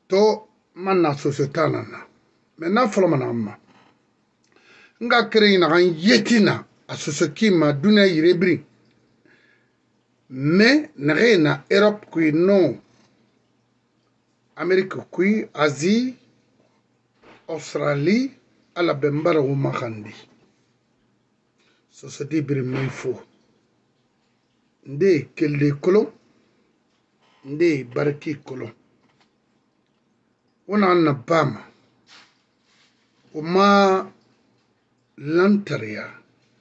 to manna société nana maintenant folo manama nga créé na yetina a société ma duna yirebri mais na Europe qui non Amérique qui Asie Australie ala bembara wo makandi société bri moy fo nde kelde kolo nde barki kolo wana na bama uma lantaria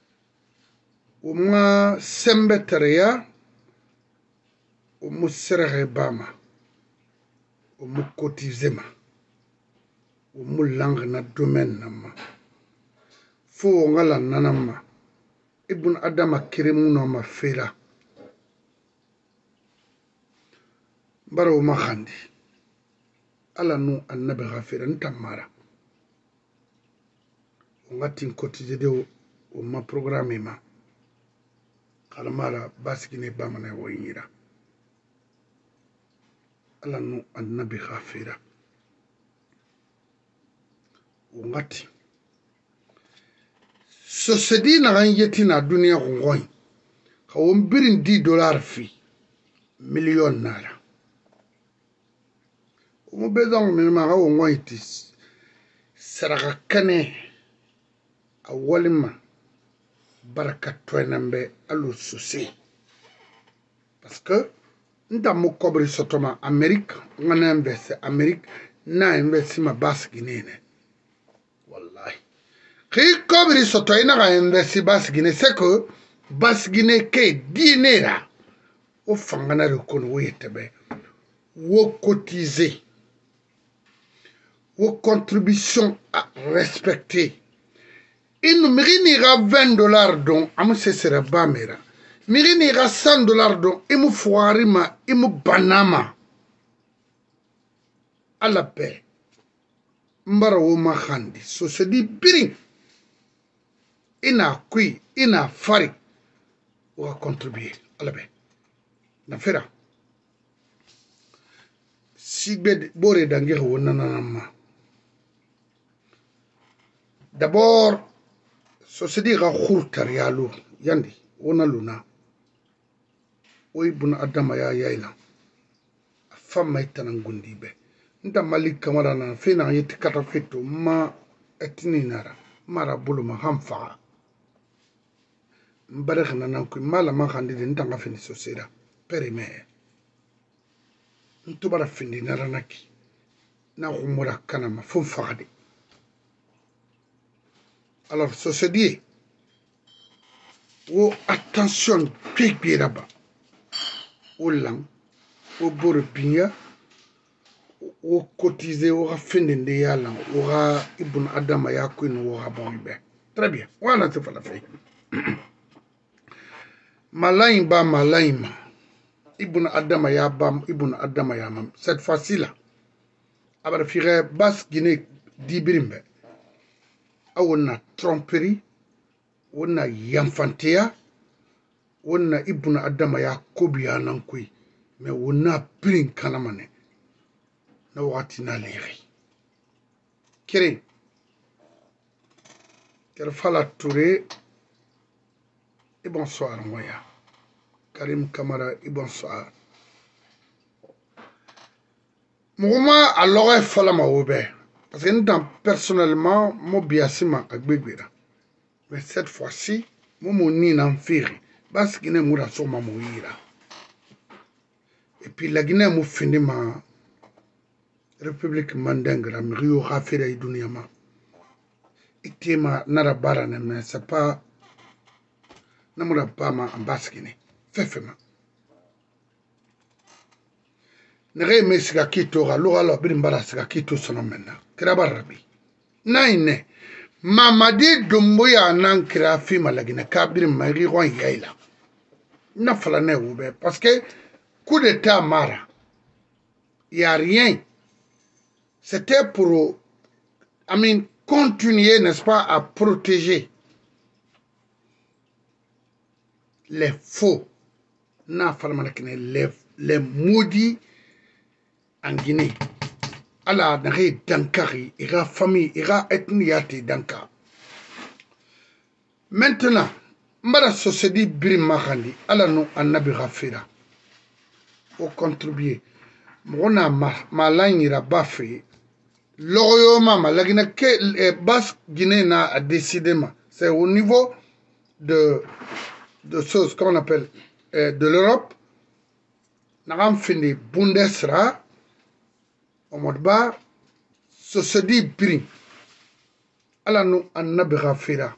uma sembeteria umu serere bama umu kotizema umu lang na domaine nama fo ngala nanama ibn adama kirimu no ma fera baro ma khandi ala nu annabi ghafira ntamara ngati kotize de o ma programme ma kalmara baskine bamana woyira ala nu annabi ghafira ngati so sedi na yeti na dunia ngoy khawon birin $10 fi million nara mo bezon mi ma hawo ngoyti saraka kane awalima baraka toynambe alu susi parce que nda mo kobri sotoma Amerique ngana mbese Amerique na mbese ma basginene wallahi ki kobri sotoyna ga mbese basgine c'est que basgine ke dinera o fangana rekon woyetebe wo cotiser vos contributions à respecter. Il nous m'ira $20 donc, à me cesser bamera. M'ira $100 donc, il me foirima, il me banama. À la paix. Mbara wo mahandi. So se dit biring. Ina kui, ina fari. Ou a contribuer. À la paix. Na fera. Si bore dangere wo nananama. D'abord, ce dit rakhurtar yalo yandi wona luna oy bun adama ya yayla fama itanan gundibe nda malik kamara na fina yiti kata fito ma etini nara mara bulu ma hamfa mbarekh na nan ko mala ma khandi nda nga fini sosira perime ntubara findi nara naki na khumura kana ma fon faade. Alors, ça se dit, oh, attention, pique là-bas, au lang, au borbinia, au cotisé, au raffiné de yalan, au ra ibn Adam yakuin, au rabonbe. Très bien, voilà ce que la fait. Malaimba, malaima, ibn Adam yabam, ibn Adam yamam. Cette fois-ci là, abar fire bas Guinée d'Ibrimbe. On a tromperie, on a yamfantea, on a ibn adama ya kobia nankui, mais on a prin kanamane, na wati na leri. Kere, fala Touré, et bonsoir, moya. Karim Kamara, et bonsoir. Mouma, alors, fala ma oube. Parce que nous, personnellement, moi, biasima agbegwera. Mais cette fois-ci, moi, mon nina m'firi. Parce que nous, moura soma mouira. Et puis, la Guinée, m'a fini ma République Mandengra, Rio Rafira et Duniama. Et tema narabara, mais c'est pas. Namura pas ma ambassine. Fefema. Nere me siga kito ga lo ala bimbara siga kito sono menna krabarabi naine mamadi dumbuya nan krafi malagina kabir mari ron yaila na fala ne ube parce que coup d'état mara y a rien c'était pour continuer n'est-ce pas à protéger les faux na fala malakine les maudits en Guinée, ala nare dankari ira famille ira ethniyati danka maintenant mbara société birim makandi ala no annabi ghafira o contribuer mona malanyira bafe loyo mama lagina ke bas Guinée a décidé c'est au niveau de choses qu'on appelle de l'Europe n'avons fini Bundesrat au mode bas société birim ala no annabi ghafira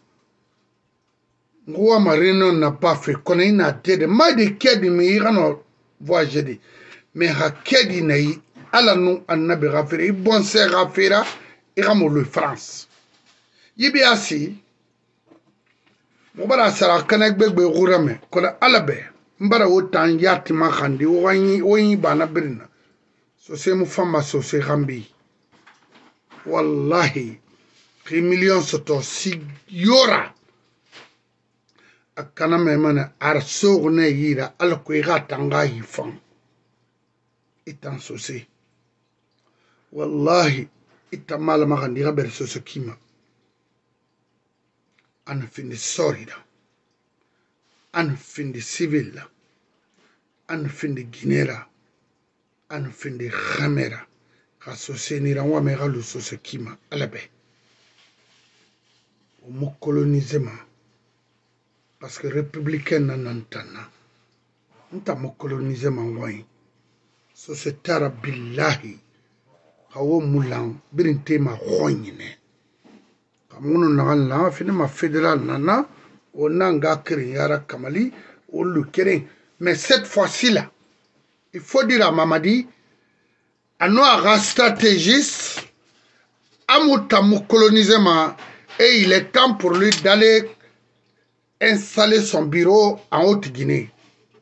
ngwa marino na pas fait connaître na tête ma de kedi mi irano voyager di mais ha kedi na yi ala nu annabi ghafira i bon se ghafira iramo le France yibi asi mubara sara kanak begbe gurame kola alabe mbara wotan yati ma khandi wani bana birna so se mu fama so se gambi wallahi 3 millions soto si yora akana memana arsogna yira alko igatanga yifan itan sose wallahi itamala magandi gaber sose kima an fin sorida an fin civil an fin ginera an fin khamera ka sose ni ranwa me galu sose kima alabe o mo colonisement parce que républicain nanantana nta mo coloniser mangwai so se tara billahi hawo mulang birinte ma khonyine kamuno nagalla fini ma fédéral nana o nanga kiri yara kamali o lu kere mais cette fois-ci là il faut dire à Mamadi ano aga stratégiste amuta mo coloniser ma et il est temps pour lui d'aller installer son bureau en Haute-Guinée.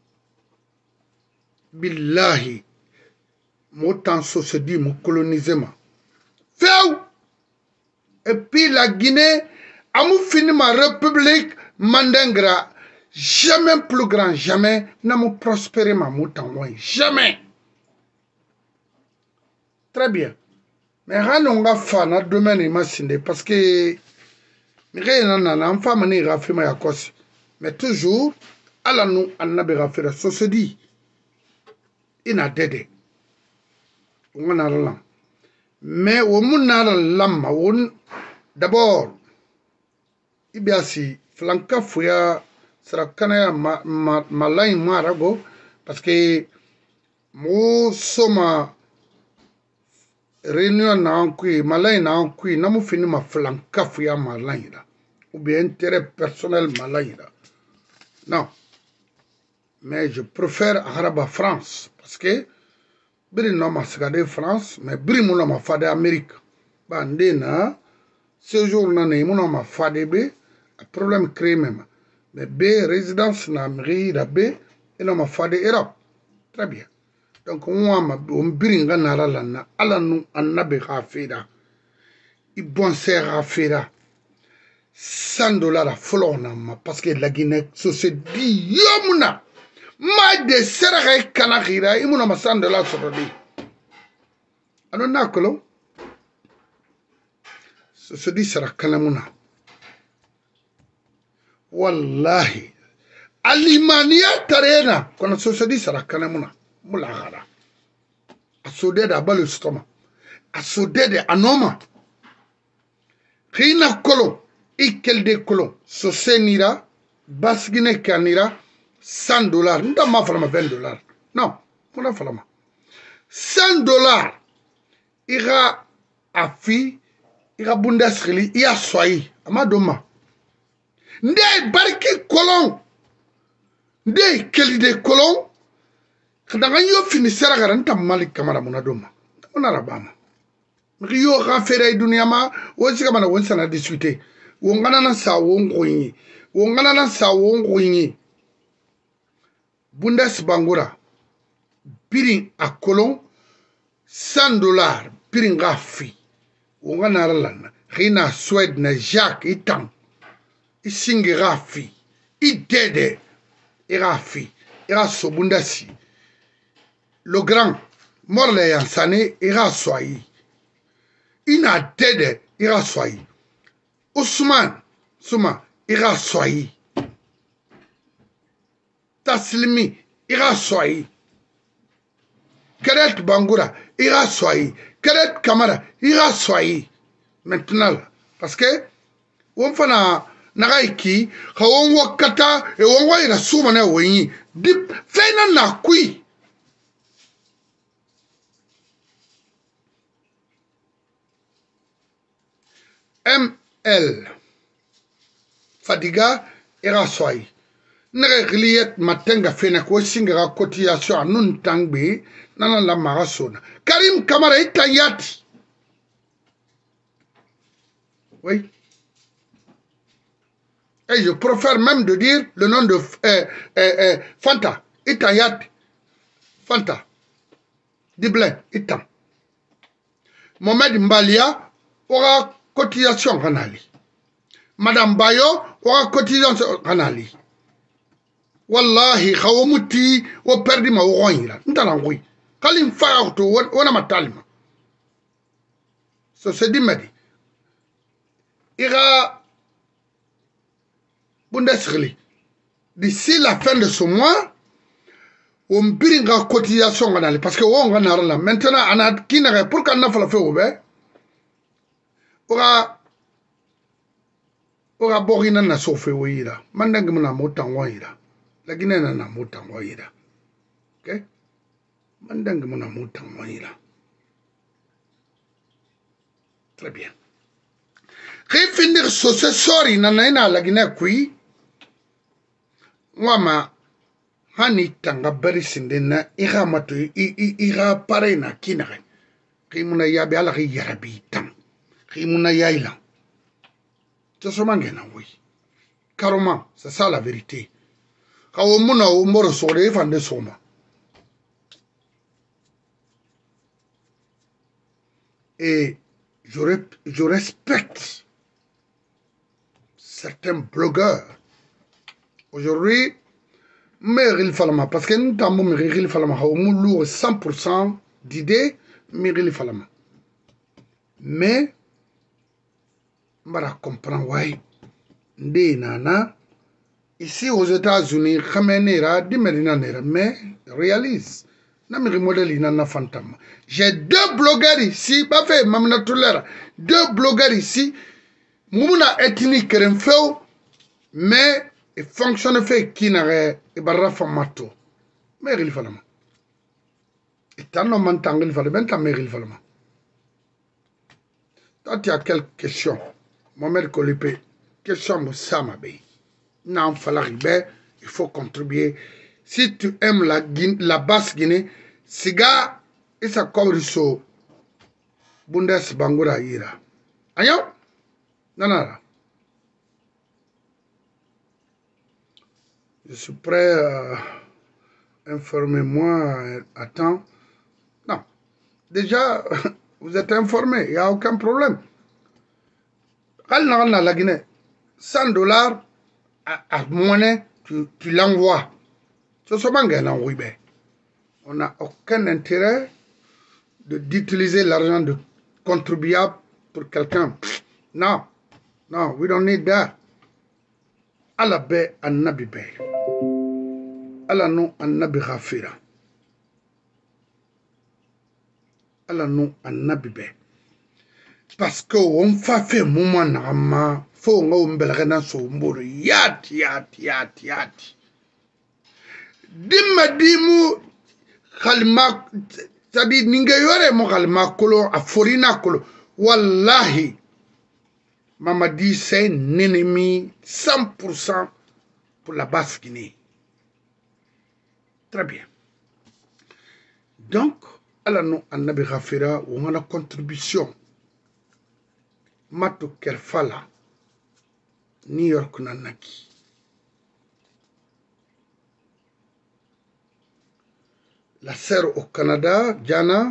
Billahi, mon temps se dit, mon colonisement. Féou! Et puis la Guinée, a fini ma république Mandengra, jamais plus grand, jamais, n'a prospéré ma mouton, jamais. Très bien. Mais on va faire notre domaine imaginé parce que mais toujours ala nu annabi ghafira so se dit ina dede ngana la mais wo munna lamma won d'abord ibiasi flanka fuya sarakana malay marago parce que mo soma réunion na ankui malay na ankui na mo fini ma flanka fuya malay là ou bien intérêt personnel malaïra. Non. Mais je préfère Araba France. Parce que Biri non ma sagade France, mais Biri mouna ma fade Amérique. Bande na, ce jour na ne mouna ma fade be, un problème créé même. Mais B, résidence na Amérique, la B, et non ma fade Europe. Très bien. Donc, on Biri nga nara lana, ala nou annabe rafeda. Ibon se rafeda. $100 à Flornama parce que la Guinée se dit yomuna ma de serre kanakira imuna ma $100 sur lui alors nakolo se dit sera kanamuna wallahi alimania tarena quand se dit sera kanamuna mulahara asode da balu stoma asode de anoma rina kolo ikel de colon so senira basgine kanira $100 nda ma falama $20 non mona falama $100 ira afi ira bundesrili ia soyi amadoma nde barki colon nde kel de colon kadanga yo fini sera nta malik kamara mona doma mona rabama riyo rafere dunia ma wosi kamana wonsa na discuter wongana na sa wongoyi wongana na sa wongoyi bundes bangura pirin a colon $100 pirin gafi wongana ralana rina Suède na Jacques itam isingi gafi idede irafi ira so bundasi le grand morle yansane ira soyi ina dede ira soyi Ousmane Souma ira soyi Taslimi ira soyi Keret Bangoura ira soyi Keret Kamara ira soyi maintenant là parce que on fana nagaiki khawon wakata e won wa ira suma na wenyi dip fena na kui ML Fadiga ira soyi nere gliyet matenga fena ko singa cotisation anun tangbe nana la marasona Karim Kamara itayati oui et je préfère même de dire le nom de Fanta Itayat Fanta Diblin Itam Mohamed Mbalia aura cotisation kanali Madame Bayo aura cotisation kanali wallahi khawmuti o perdi ma woyira ntana ngoy kalim faawto wona matalima so se dimadi ira Bundesliga d'ici la fin de ce mois on biringa cotisation kanali parce que on va là maintenant ana kinare pour qu'on na fala fe obe ora borina na sofe woyira mandang muna motan woyira la Guinée na motan woyira ok mandang muna motan woyira très bien finir ce sorry na la Guinée kui wama hani tanga bari sindena ira mato ira pare na kinare muna yabe ala yarabi tam muna yaila c'est ce mangena oui carrément c'est ça la vérité quand muna moro sore fande soma et je respecte certains blogueurs aujourd'hui Meryl Falama parce que nous avons Meryl Falama nous 100% d'idées Meryl Falama mais Mbara comprend why ndé nana ici aux États-Unis khamenera dimerina nera mais réalise na mi modèle inana fantama j'ai deux blogueurs ici ba fait mamna tolera deux blogueurs ici mumuna ethnique renfeu mais il fonctionne fait qui n'aurait barra formato Meryl Falama et tant on m'entend il fallait bien ta Meryl Falama toi tu as quelques questions Mohamed Kolipé, question Moussama Bey. Non, il faut contribuer. Si tu aimes la basse Guinée, Siga, et ça comme sur Bundes Bangoura Ira. Ayo? Non, non, non. Je suis prêt à informer-moi à temps. Non. Déjà, vous êtes informé, il n'y a aucun problème. La Guinée, $100 à monnaie, tu l'envoies. On n'a aucun intérêt d'utiliser l'argent de contribuable pour quelqu'un. Non, non, we don't need that. Allah be annabi be. Allah no annabi ghafira. Allah no annabi be. Parce que on fait moment nama faut on belgena so mboro yati dimma dimu khalma tadi ninga yore mo khalma kolo aforina kolo wallahi Mamadi c'est un ennemi 100% pour la basse Guinée. Très bien. Donc Allah no annabi ghafira on a la contribution Mato Kerfala, New York Nanaki. La sœur au Canada, Diana,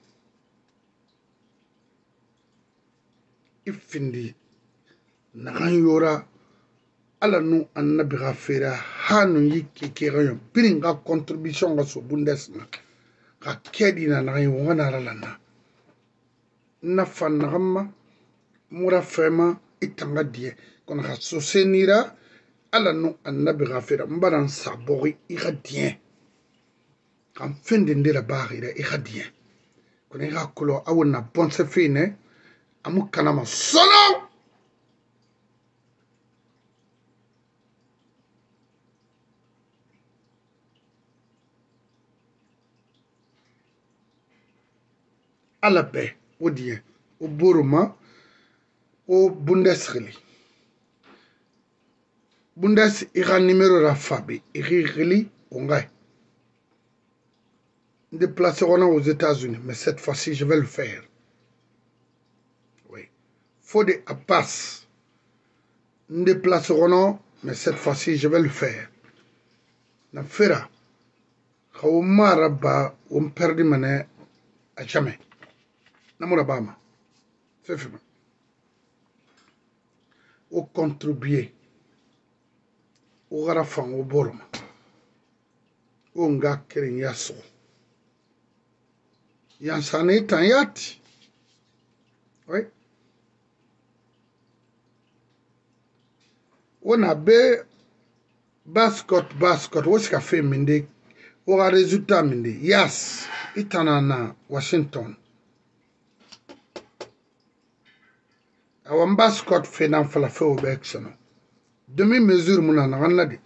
Ifindi, Naranyora, Alanu Annabi Rafera, Hanu Yiki Kirayon, Piringa contribution à ce Bundesna, Rakedi Nanayon, Wanaralana. na fanagama mura fema itanga die kona ha sosenira ala no annabi ghafira mbaran sabori igadien kam fende ndira bagira igadien kona ga kulo awna bonse fine amu kanama sono ala be odien o buruma o bundesgeli bundes ira numéro rafabi irigeli ongai déplacerons aux États-Unis mais cette fois-ci je vais le faire oui faut des Abbas déplacerons mais cette fois-ci je vais le faire na fera khawma rabba on perdi mané à jamais namura bama c'est au contribuer au garafan au borma au nga kirin yaso yansane tanyati oui on a be bascot wosika fe minde o ga résultat minde yes itanana Washington awan bascot fe nan fala fe o beksono demi mesure muna na ganna de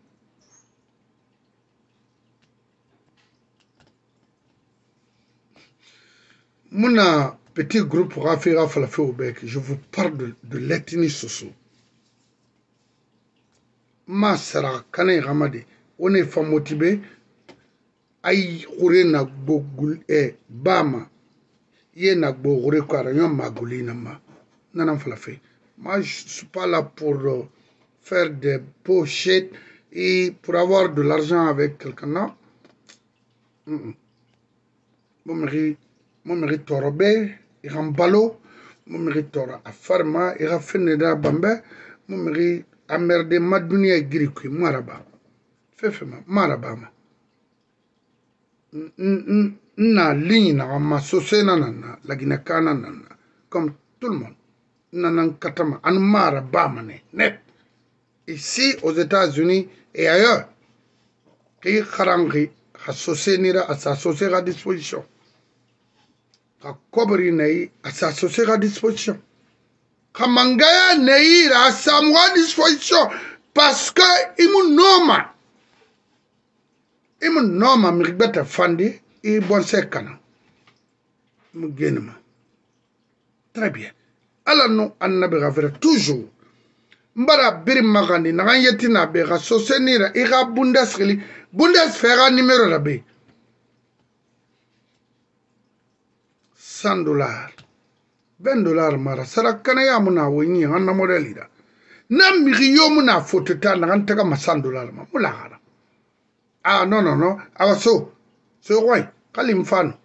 muna petit groupe rafira fala fe o bek je vous parle de l'ethnie soso ma sara kané ramade on est femme motivé ay khouré na bogul e bama ye na bogure ko ara nyom magulina ma nanam fala fe moi je suis pas là pour faire des pochettes et pour avoir de l'argent avec quelqu'un non mon mari torobe irambalo mon mari tora afarma ira feneda bambe mon mari amerde madunia girikui maraba fefema maraba ma na ligne na ma sosena na lagina kana na comme tout le monde nanan katama an maraba mané net ici aux États-Unis et ailleurs qui kharangi sosenira à sa société à disposition ka kobri nei à sa société à disposition kamangaya nei à sa à disposition parce que imu noma mirbeta fandi et bon sekana mu genema très bien ala no annabi gafira toujours mbara birim magani na yetina be ga sosenira ira bundesgeli bundesfera numéro rabe $100 $20 mara sarakana ya muna woni hanna modelida na miriyo muna fotota na antaka ma $100 ma mulagara ah non awa so roi kalim fano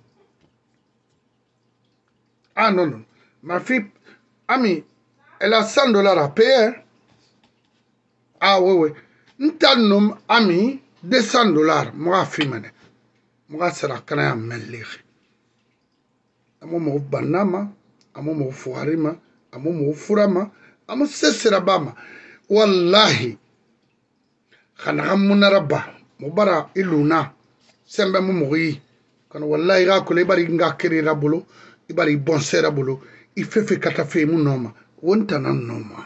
ah non ma fille ami elle a $100 à payer ah oui ntanum ami $200 moi fimane moi sera kana ya melire amo banama amo fuarima amo furama amo sesera bama wallahi khana munaraba mubara iluna sembe moyi kana wallahi ga ko le bari nga kiri rabulo ibari bonsera bulo ifefe katafe mu noma wonta nan noma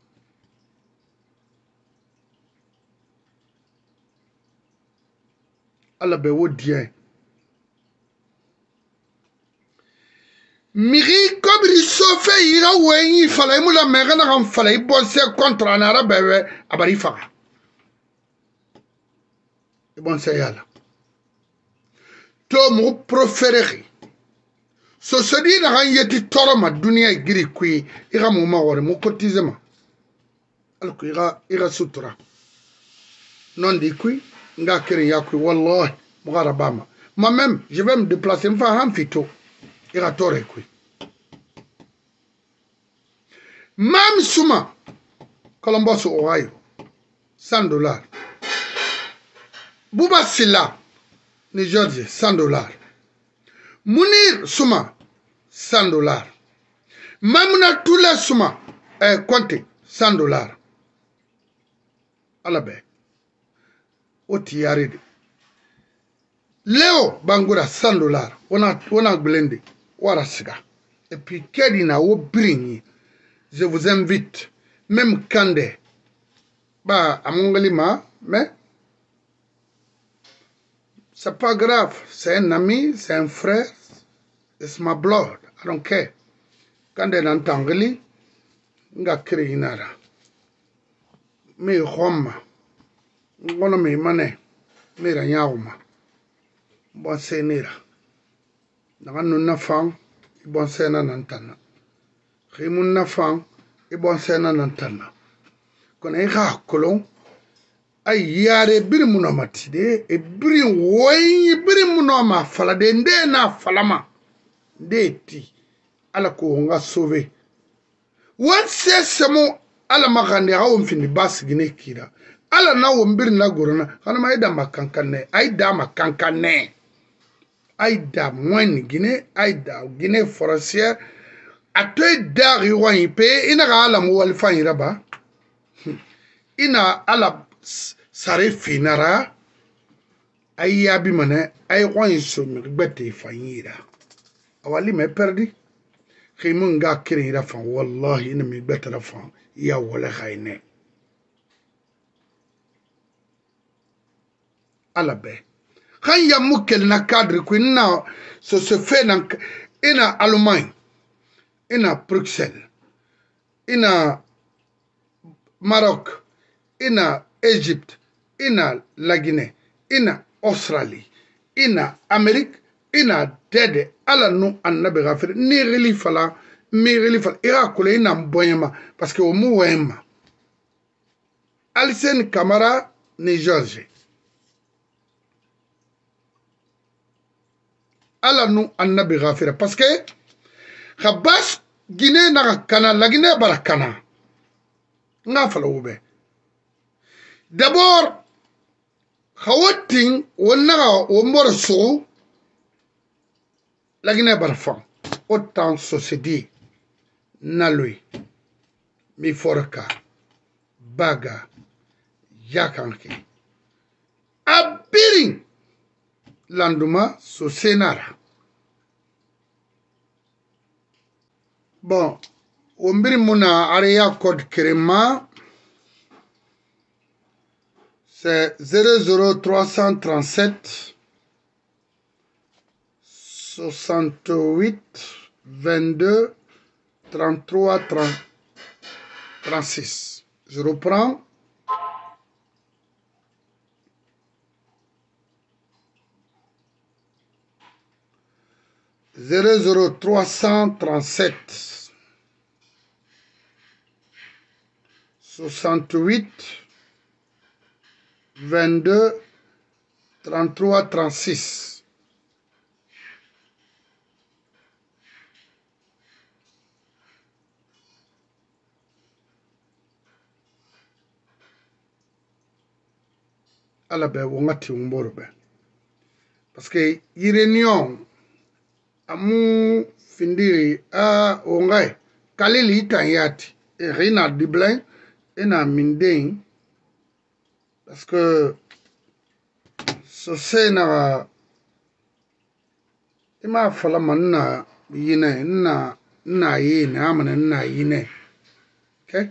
ala be wodien miri kobri sofe ira wenyi fala mu la mega na kan fala bonse contre na arabe abari faga bonse yala to mu proféré so sodi na kan yeti toroma dunia giri kui ira mu ma wore mu cotisema alko ira sutura non di kui nga kiri ya kui wallahi mu garabama moi même je vais me déplacer m'fa han fito ira tore kui même suma Columbus Ohio $100 Buba Silla New Jersey $100 Munir Suma $100. Même tous les souma, comptez, $100. Alabe, Otiyaride. Léo Bangura, $100. On a blendé. Warasiga. Et puis, Kedina, Obrini. Je vous invite, même Kande, bah, à Mongalima, mais c'est pas grave. C'est un ami, c'est un frère. It's my blood. I don't care. Kande Nantangali, nga Kirinara. Me Roma. Ngono me mane. Me Ranyauma. Bon Senira. Naganu Nafang, bon Sena Nantana. Rimun Nafang, bon Sena Nantana. Kone ha kolon ay yare bir munomati de e bir woy bir munoma fala de nde na falama de ti ala ko nga sauver wan se semo ala magande ha fini bas gine kira ala na wo bir na gorona kana ma ida makankane ay da makankane ay da moine gine ay da gine forestière atoy da riwan pe ina ga ala mo wal fanyira ba ina ala sare finara ay yabi mane ay wan so mi gbete fanyira awali me perdi khimun ga kirira fan wallahi ina mi gbete la fan ya wala khayne ala be kan ya mukel na cadre ku na so se fait na ina Allemagne ina Bruxelles ina Maroc ina Egypte, ina la Guinée, ina Australie, ina Amérique, ina dede ala nu annabi ghafir ni relifala mi relifala ira kule ina mboyema parce que omu wema Alsen Camara ni George ala nu annabi ghafir parce que khabas Guinée na kana la Guinée barakana nga fala ube. D'abord, Hawating, Wanaga, Wombor Sou, la Guinée Barfan, autant société, Nalui, Miforka, Baga, Yakanki, Abiring, Landuma, Sosenara. Bon, Wombiri Muna, Area Code Krema, c'est 00337 68 22 33 36. Je reprends. Zéro 337 68 22 33 36. Ala be wongati umboro be parce que irenion amu findiri a ongai kalili tanyati e rina diblin ena mindeng parce que ce na ima fala manna yine na yine amana na yine okay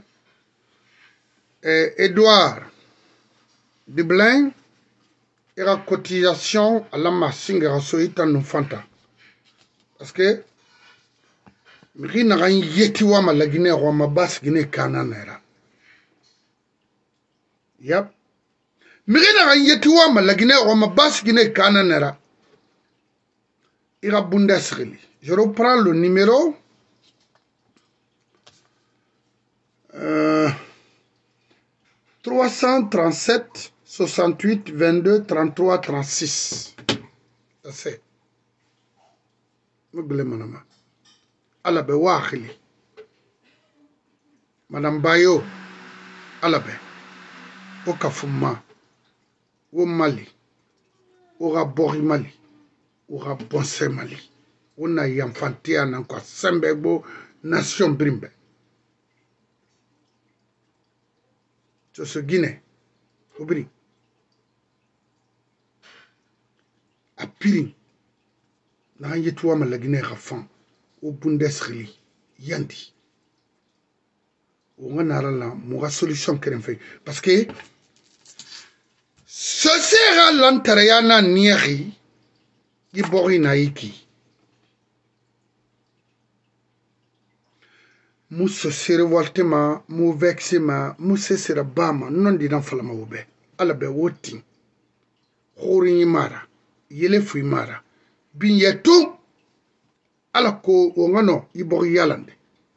Edouard Diblin era cotisation à la masinga soita no fanta parce que mrina gan yeti wa malagine wa mabas gine kananera yep mrina gan yeti wa malagine wa mabas gine kananera ira Bundesliga. Je reprends le numéro 337 68 22 33 36. C'est Madame Alabe Wahili. Madame Bayo Alabe Okafuma O Mali Ora Bori Mali Ora Bonse Mali on a yamfantia encore sembego nation brimbe. Ce Guinée, obri. A pili, na yetuwa ma la Guinée rafan, au Bundesliga, yandi. On a la solution qu'elle fait. Parce que ce sera l'antériana nieri, qui bori naiki. Mousse se révolte ma, mou vexé ma, mousse sera bama, non di falama oube. Ala be woti. Khori mara, yele fui mara. Bin yetu, ala ko wongano, ibori yalande.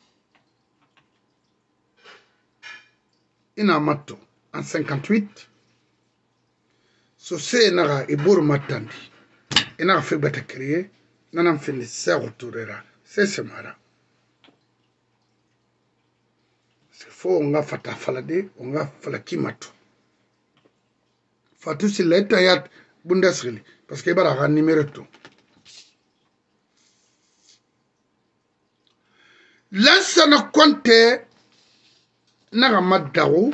Ina mato, en 58, so se naga ibor matandi. Ina fait bata créer, nanam fini se retourera. C'est ce mara. C'est faux, on a fata falade, on a falaki mato. Fatou si l'eta yat Bundesliga, parce que bara numéro tout. Lansana Conte naga maddawo,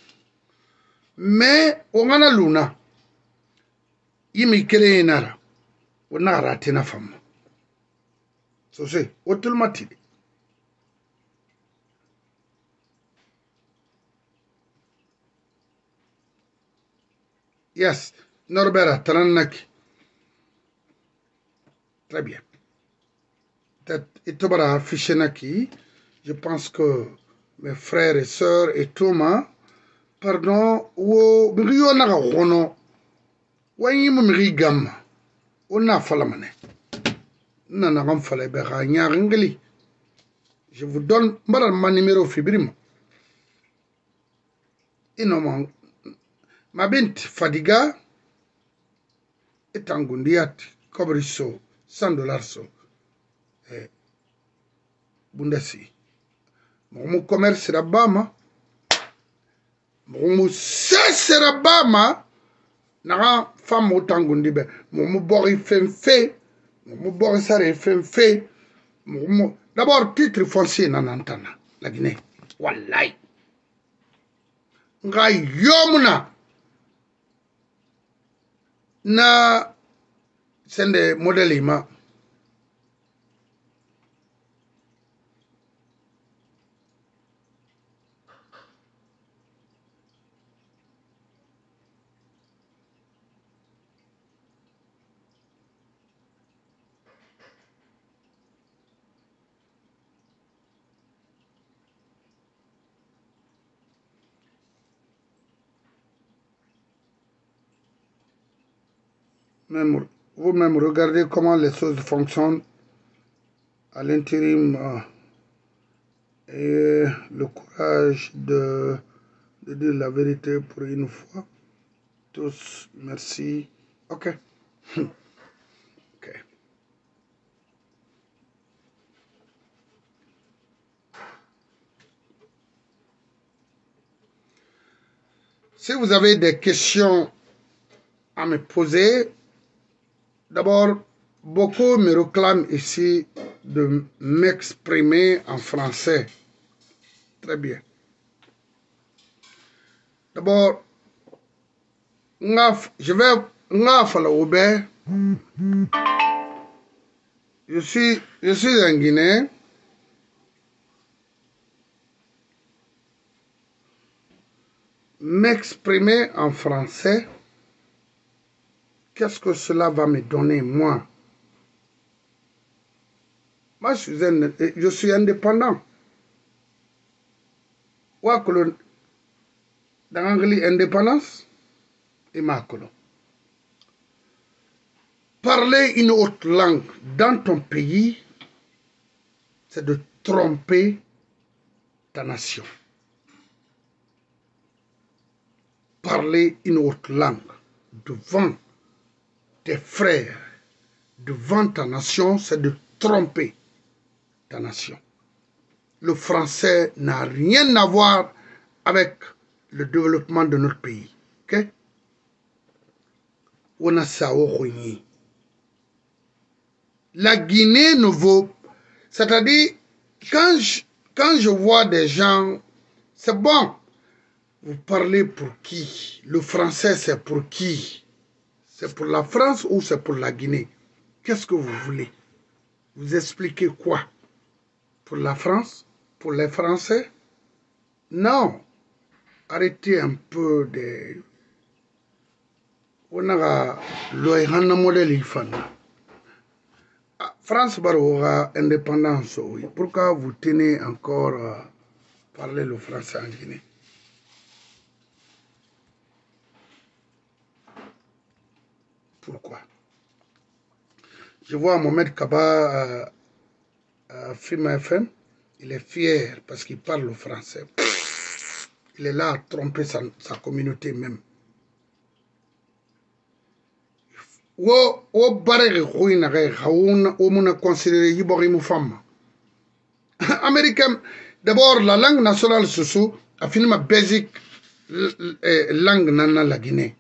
mais on a luna. Yimi kele nara, on a raté na femme. So c'est, automatique. Yes, Norbert Taranaki. Très bien. Itobara Fishenaki, je pense que mes frères et sœurs et Thomas, pardon, wo Rio naga rono, wanyim mrigam, ona falamane. Nanagam fale bera nyarengeli. Je vous donne ma numéro fibrime. Inomang. Ma bint Fadiga est en Gundiat, Kobriso, $100 so. Bundesi. Mon commerce sera bama. Mon sera bama. Nara femme au tangundibe. Mon bori fait. Mon bori sare fait. D'abord, titre foncier nanantana. La Guinée. Wallahi. Nga yomuna. Na sende modelima. Vous-même regardez comment les choses fonctionnent à l'intérim et le courage de dire la vérité pour une fois. Tous, merci. Ok. Ok. Si vous avez des questions à me poser, d'abord, beaucoup me réclament ici de m'exprimer en français. Très bien. D'abord, je vais je suis un Guinéen. M'exprimer en français, qu'est-ce que cela va me donner, moi? Moi, je suis indépendant. Dans l'anglais, indépendance, et ma parler une autre langue dans ton pays, c'est de tromper ta nation. Parler une autre langue devant tes frères, devant ta nation, c'est de tromper ta nation. Le français n'a rien à voir avec le développement de notre pays. Ok? On a ça au La Guinée ne vaut... C'est-à-dire, quand je vois des gens, c'est bon. Vous parlez pour qui? Le français, c'est pour qui? C'est pour la France ou c'est pour la Guinée? Qu'est-ce que vous voulez? Vous expliquez quoi? Pour la France? Pour les Français? Non. Arrêtez un peu de... On a le modèle France aura indépendance, oui. Pourquoi vous tenez encore à parler le français en Guinée? Pourquoi? Je vois Mohamed Kaba à Film FM, il est fier parce qu'il parle le français. Il est là à tromper sa communauté même. Wo barre ko ina ga hauna o muna considérer yibori mu femme. Américain, d'abord la langue nationale sousou a fini ma basic langue nana la Guinée.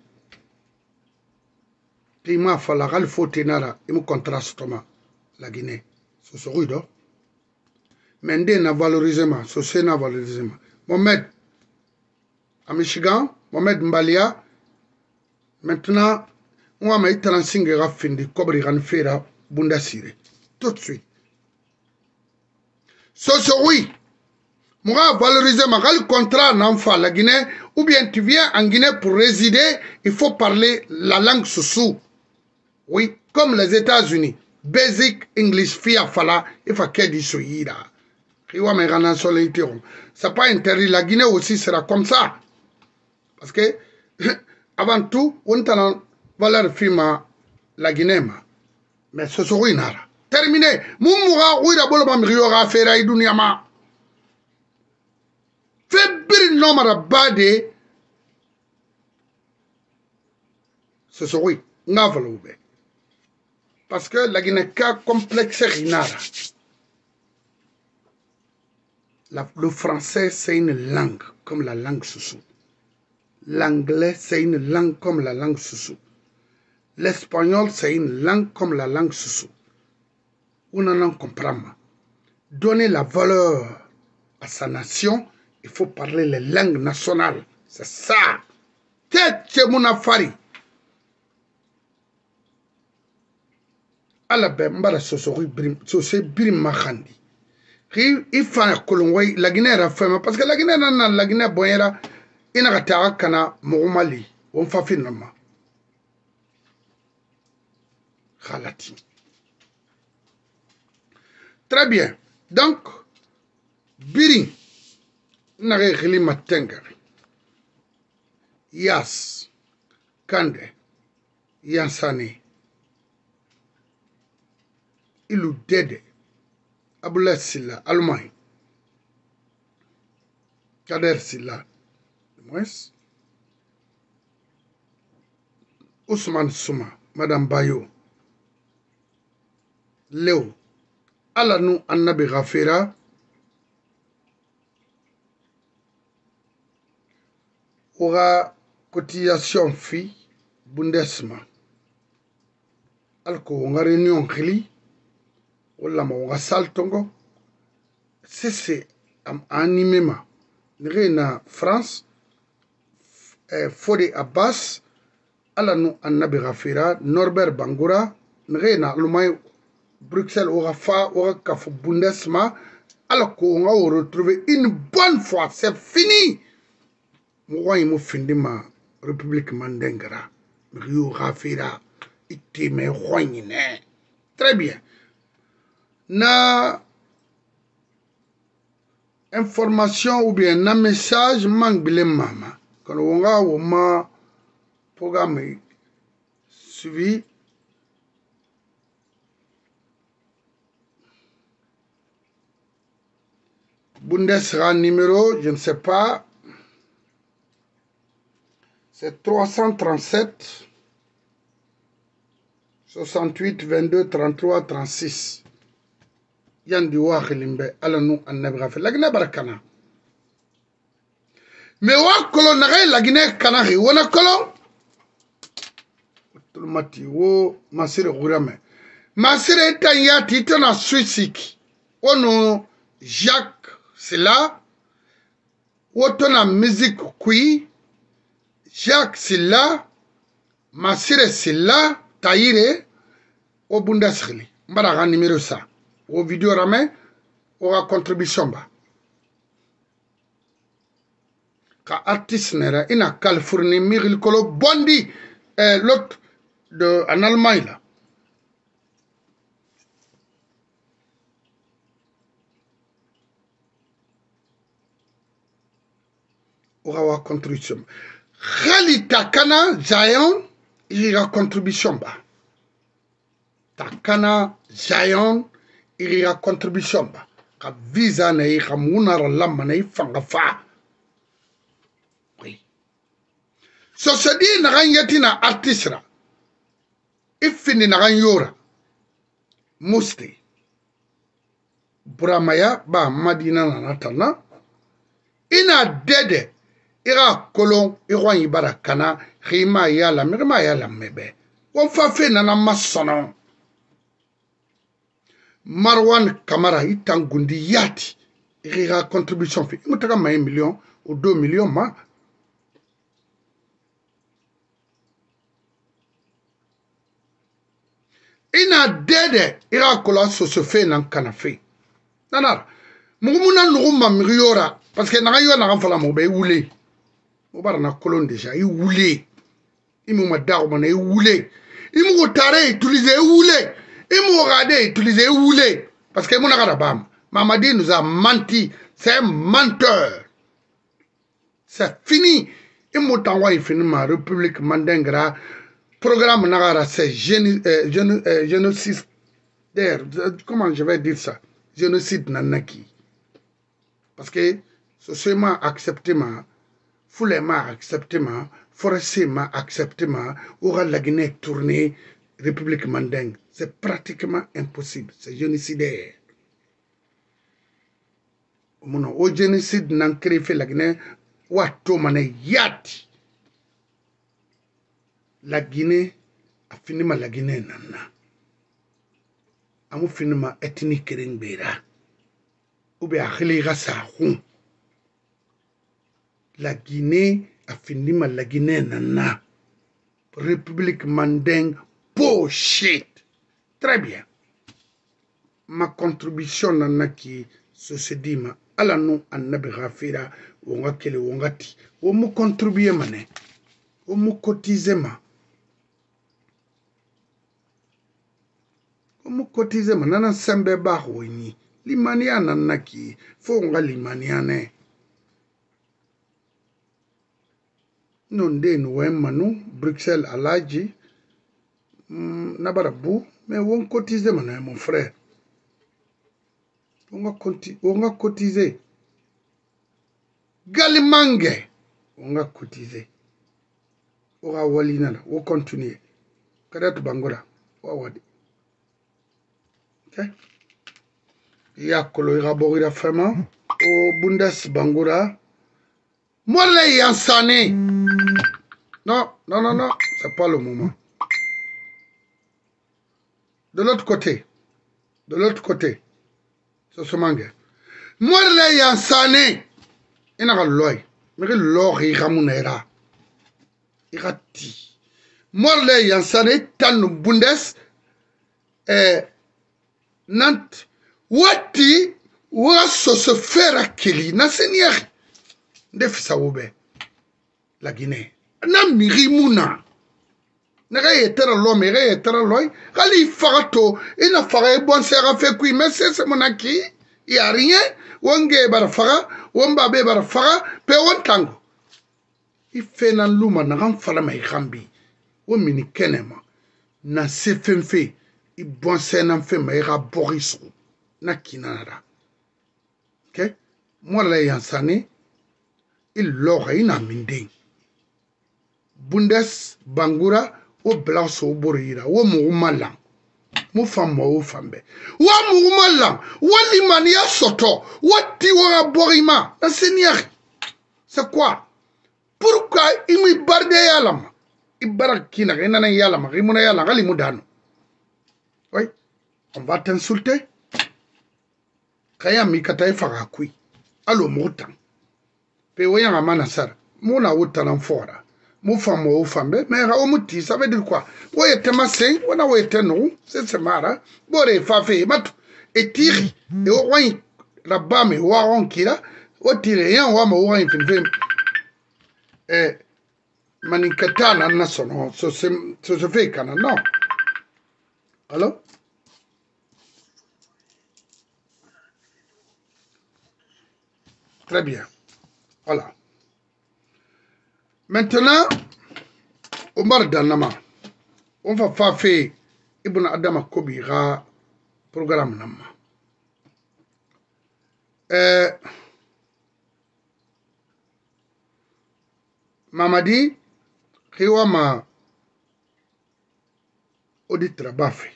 Puis ma fala gal fotenara imu contrastoma la Guinée. Sousou rudo. Mende na valorisement, sousou na valorisement. Mohamed à Michigan, Mohamed Mbalia maintenant on va mettre un signe de cobri ranfera bundasire tout de suite. Oui, moi valoriser ma contrat n'enfant la Guinée ou bien tu viens en Guinée pour résider, il faut parler la langue sous. Oui, comme les États-Unis, basic English fia fala il faut qu'elle dise soyira. Ça pas interdit, la Guinée aussi sera comme ça. Parce que avant tout, on a valeur firma la Guinée, mais ce serait une ara. Terminé. Moumouga, oui, la bolle m'a riora fera iduniama. Fébrile nombre bade. Ce serait une parce que la Guinée est complexe rinara. Le français, c'est une langue, comme la langue soussou. L'anglais, c'est une langue comme la langue soussou. L'espagnol, c'est une langue comme la langue soussou. On en comprend. Donner la valeur à sa nation, il faut parler les langues nationales. C'est ça. Qu'est-ce mon affaire? Allah ben mbara sosori birim mahandi. Il faut que la Guinée rafema parce que la Guinée nana la Guinée boyera ina kataka kana mugumali on fa finama. Khalati. Très bien. Donc birim nare khili matengari. Yas Kande Yansani Ilu Dede Aboulaye Sylla Allemagne Kader Sylla Ousmane Souma Madame Bayo Léo Alanou Annabi Ghafera aura cotisation fille Bundesma alko on a réunion khili wala ma on saltongo c'est animé ma na France Fodé Abbas Alanou Annabi Ghafera Norbert Bangoura na Allemagne Bruxelles aura fa aura kaf Bundesma alko on a retrouvé une bonne fois c'est fini moi il m'a fini ma République Mandengara Rio Ghafera ite me khoyine très bien na information ou bien na message mangbile mama quand on a au ma programme suivi Bundesrat numéro je ne sais pas c'est 337 68 22 33 36 Yandi Wakilimbe Alanou Annabi Ghafera la Guinée barakana mais wa kolon na la Guinée kanari wona kolon tulmati wo masire gurame Masire Tanyati tona Suisik. Ono Jacques Silla. Wotona musique kui. Jacques Silla. Masire Silla. Taïre. O Bundesrili. Mbaraga numéro ça. O vidéo ramé. O contribution ba. Ka artiste nera ina Californie Miguel Kolo Bondi. L'autre en Allemagne là. Aura contribution. Khali takana Zion, il y a contribution ba. Takana Zion, il y a contribution ba. Ka visa na yi ka munara lamma na yi fanga fa. Oui. So se di na ganyeti na artisra. Ifini na ganyora. Musti. Buramaya ba Madina na natana. Ina dede. Ira kolon iwan ibara kana khima yala mirma yala mebe won fa fe nana masono Marwan Kamara itangundi yati ira contribution fi mutaka ma 1 million ou 2 millions ma ina dede ira kola so se fe nan kana fe nana mugumuna nuguma miriora parce que na yo na fala mo be wule o bara na kolon déjà i wule i mo madaro mana i wule i mo tare utiliser wule i mo regarder utiliser wule parce que mon arabam Mamadi nous a menti, c'est un menteur, c'est fini. I mo tanwa i fini ma République Mandengra programme nagara c'est génocide comment je vais dire ça, génocide nanaki parce que socialement accepté ma Foulema accepté ma, Forestier m'a accepté ma, aura la Guinée tournée, République Mandingue. C'est pratiquement impossible, c'est génocidaire. Au génocide, n'a créé fait la Guinée, ouato mané yati. La Guinée a fini ma la Guinée nana. Amu fini ma ethnique ringbera. Ou bien a khili rasa roux. La Guinée a fini ma la Guinée nana. République Mandingue, bullshit. Très bien. Ma contribution nana qui se dit ma ala nous annabi rafira wonga kele wongati. Wo mu contribuer mané. Wo mu cotiser ma. Wo mu cotiser ma nana sembe ba woni. Limania nana ki fo nga limania ne. Non de nous manu Bruxelles Alaji Nabarabu mais on cotise mon frère on va cotiser Galimangue on va cotiser on va walina on continue Kadat Bangora wawadi ok ya kolo irabori fama au Bundes Bangora Morle Yansane. Non, non, non, non, c'est pas le moment. De l'autre côté, c'est ce mangue. Morle Yansane. Il n'a pas l'oeil. Mais l'or est ramunera. Il rati. Morle Yansane, tan Bundes, Nantes. Wati, waso se faire à Kili. Na seigneur. Ndefisa wobe la Guinée na mirimuna naga yetera l'homme yetera loy kali farato ina fara bon sera fait kui mais c'est monaki y a rien wonge bar fara womba be bar fara pe won tango il fait nan luma na ram fala mai khambi wo mini kenema na se femfe i bon sena fe mai ra boris na kinara OK moi la yansane il l'aura ina minding Bundes Bangura o blaso borira o mugumala mu fammo o fambe wa mugumala wali mania soto wati wa borima na seigneur c'est quoi pourquoi imi barde yalama ibarakina ina na yalama rimuna yala gali mudano oui on va t'insulter. Kaya mikata ifaka kui. Alo moutan. Pe voyant Manasar. Mouna outan fora. Moufam ou fambe. Mais raoumuti, ça veut dire quoi? Voyez temassé, on a oué tenou. C'est mara. Bore fafe mat. Et tire. Et au roi. La bame ou aron kira. O tire rien ou ama ou roi infilvé. Manikatana nasono. So se fait kana. Non. Alors? Très bien. Voilà. Maintenant, Omar Danama, on va faire Ibn Adama Kobira programme Nama. Mamadi, Kiwama Auditra Bafi.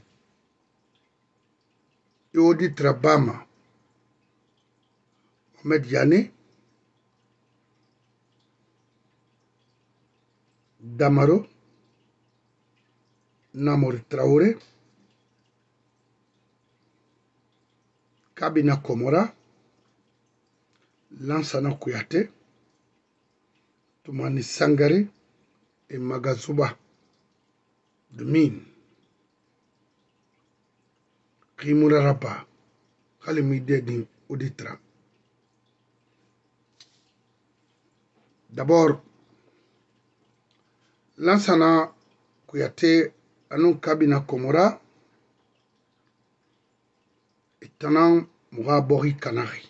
Auditra Bama. Mediane. Damaro, Namori Traoré, Kabina Komora, Lansana Kouyaté, Toumani Sangare et Magazuba de Mine, Kimura Rapa, Kalimide Din Auditra. D'abord, Lansana Kouyaté, Anou Kabina Komora, et Tanan Mourabori Kanari.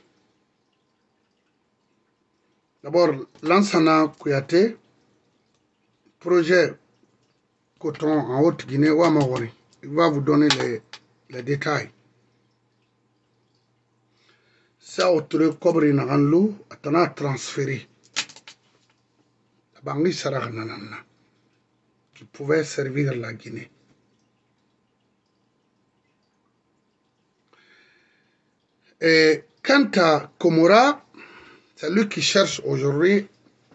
D'abord, Lansana Kouyaté, projet coton en Haute-Guinée, Ouamawari. Il va vous donner les détails. Ça, autre Kobri Naranlou, Atana transféré. La Bangui Sarah Nanana, qui pouvait servir la Guinée. Et quant à Komora, c'est lui qui cherche aujourd'hui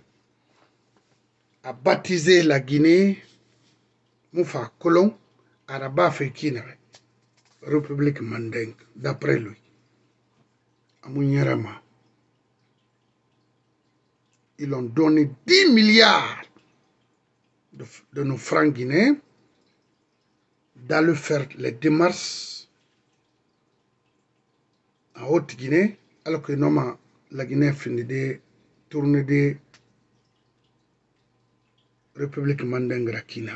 à baptiser la Guinée, Moufa Kolon, Araba Fekine, République Mandeng, d'après lui, à Mouniarama. Ils ont donné 10 milliards de nos francs guinéens d'aller faire les démarches en Haute-Guinée, alors que normalement la Guinée finit de tourner de République Mandeng Rakina.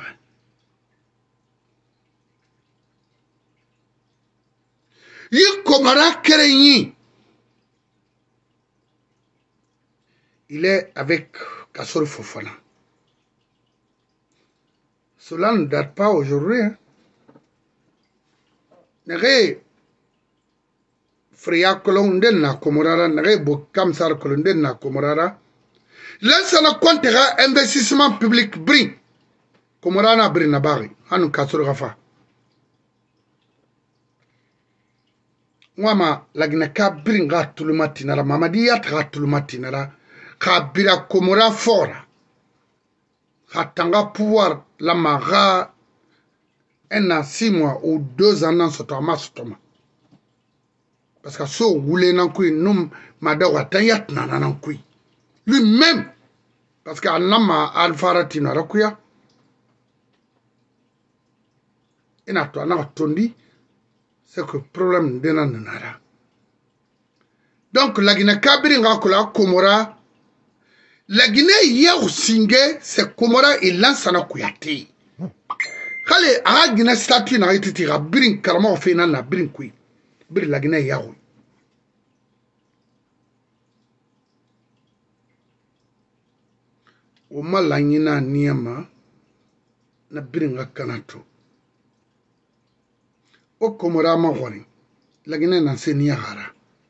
Il Komara Kerenyi. Il est avec Kassor Fofana. Cela ne date pas aujourd'hui. Nere Freya Kolondel na Komorara, Nere Bokamsar Kolondel na Komorara. Laissez-le compter investissement public brin. Komorana Brinabari, Hanu Kassor Rafa. Wama laginaka bringa tulumatinara, Mamadi yatra tulumatinara. Kabira Komora fora. Katanga pouvoir la mara 1 an, 6 mois ou 2 ans dans ce temps. Parce que so voulait n'enkoui nous madawa tayat nanankoui. Lui-même, parce que Alama Alfaratino Rakuya, et n'a pas tondi, c'est que le problème de nanara. Donc la Guinée Kabiri Rakola Komora. La Guinée hier au Singé, c'est Komora et Lansana Kouyaté. Quand la Guinée statue n'a été tirée, Brin Karama au final n'a Brin Kui. Brin la Guinée hier. Au Malangina Niama, n'a Brin Kanato. Au Komora Mahori, la Guinée n'a s'est niagara.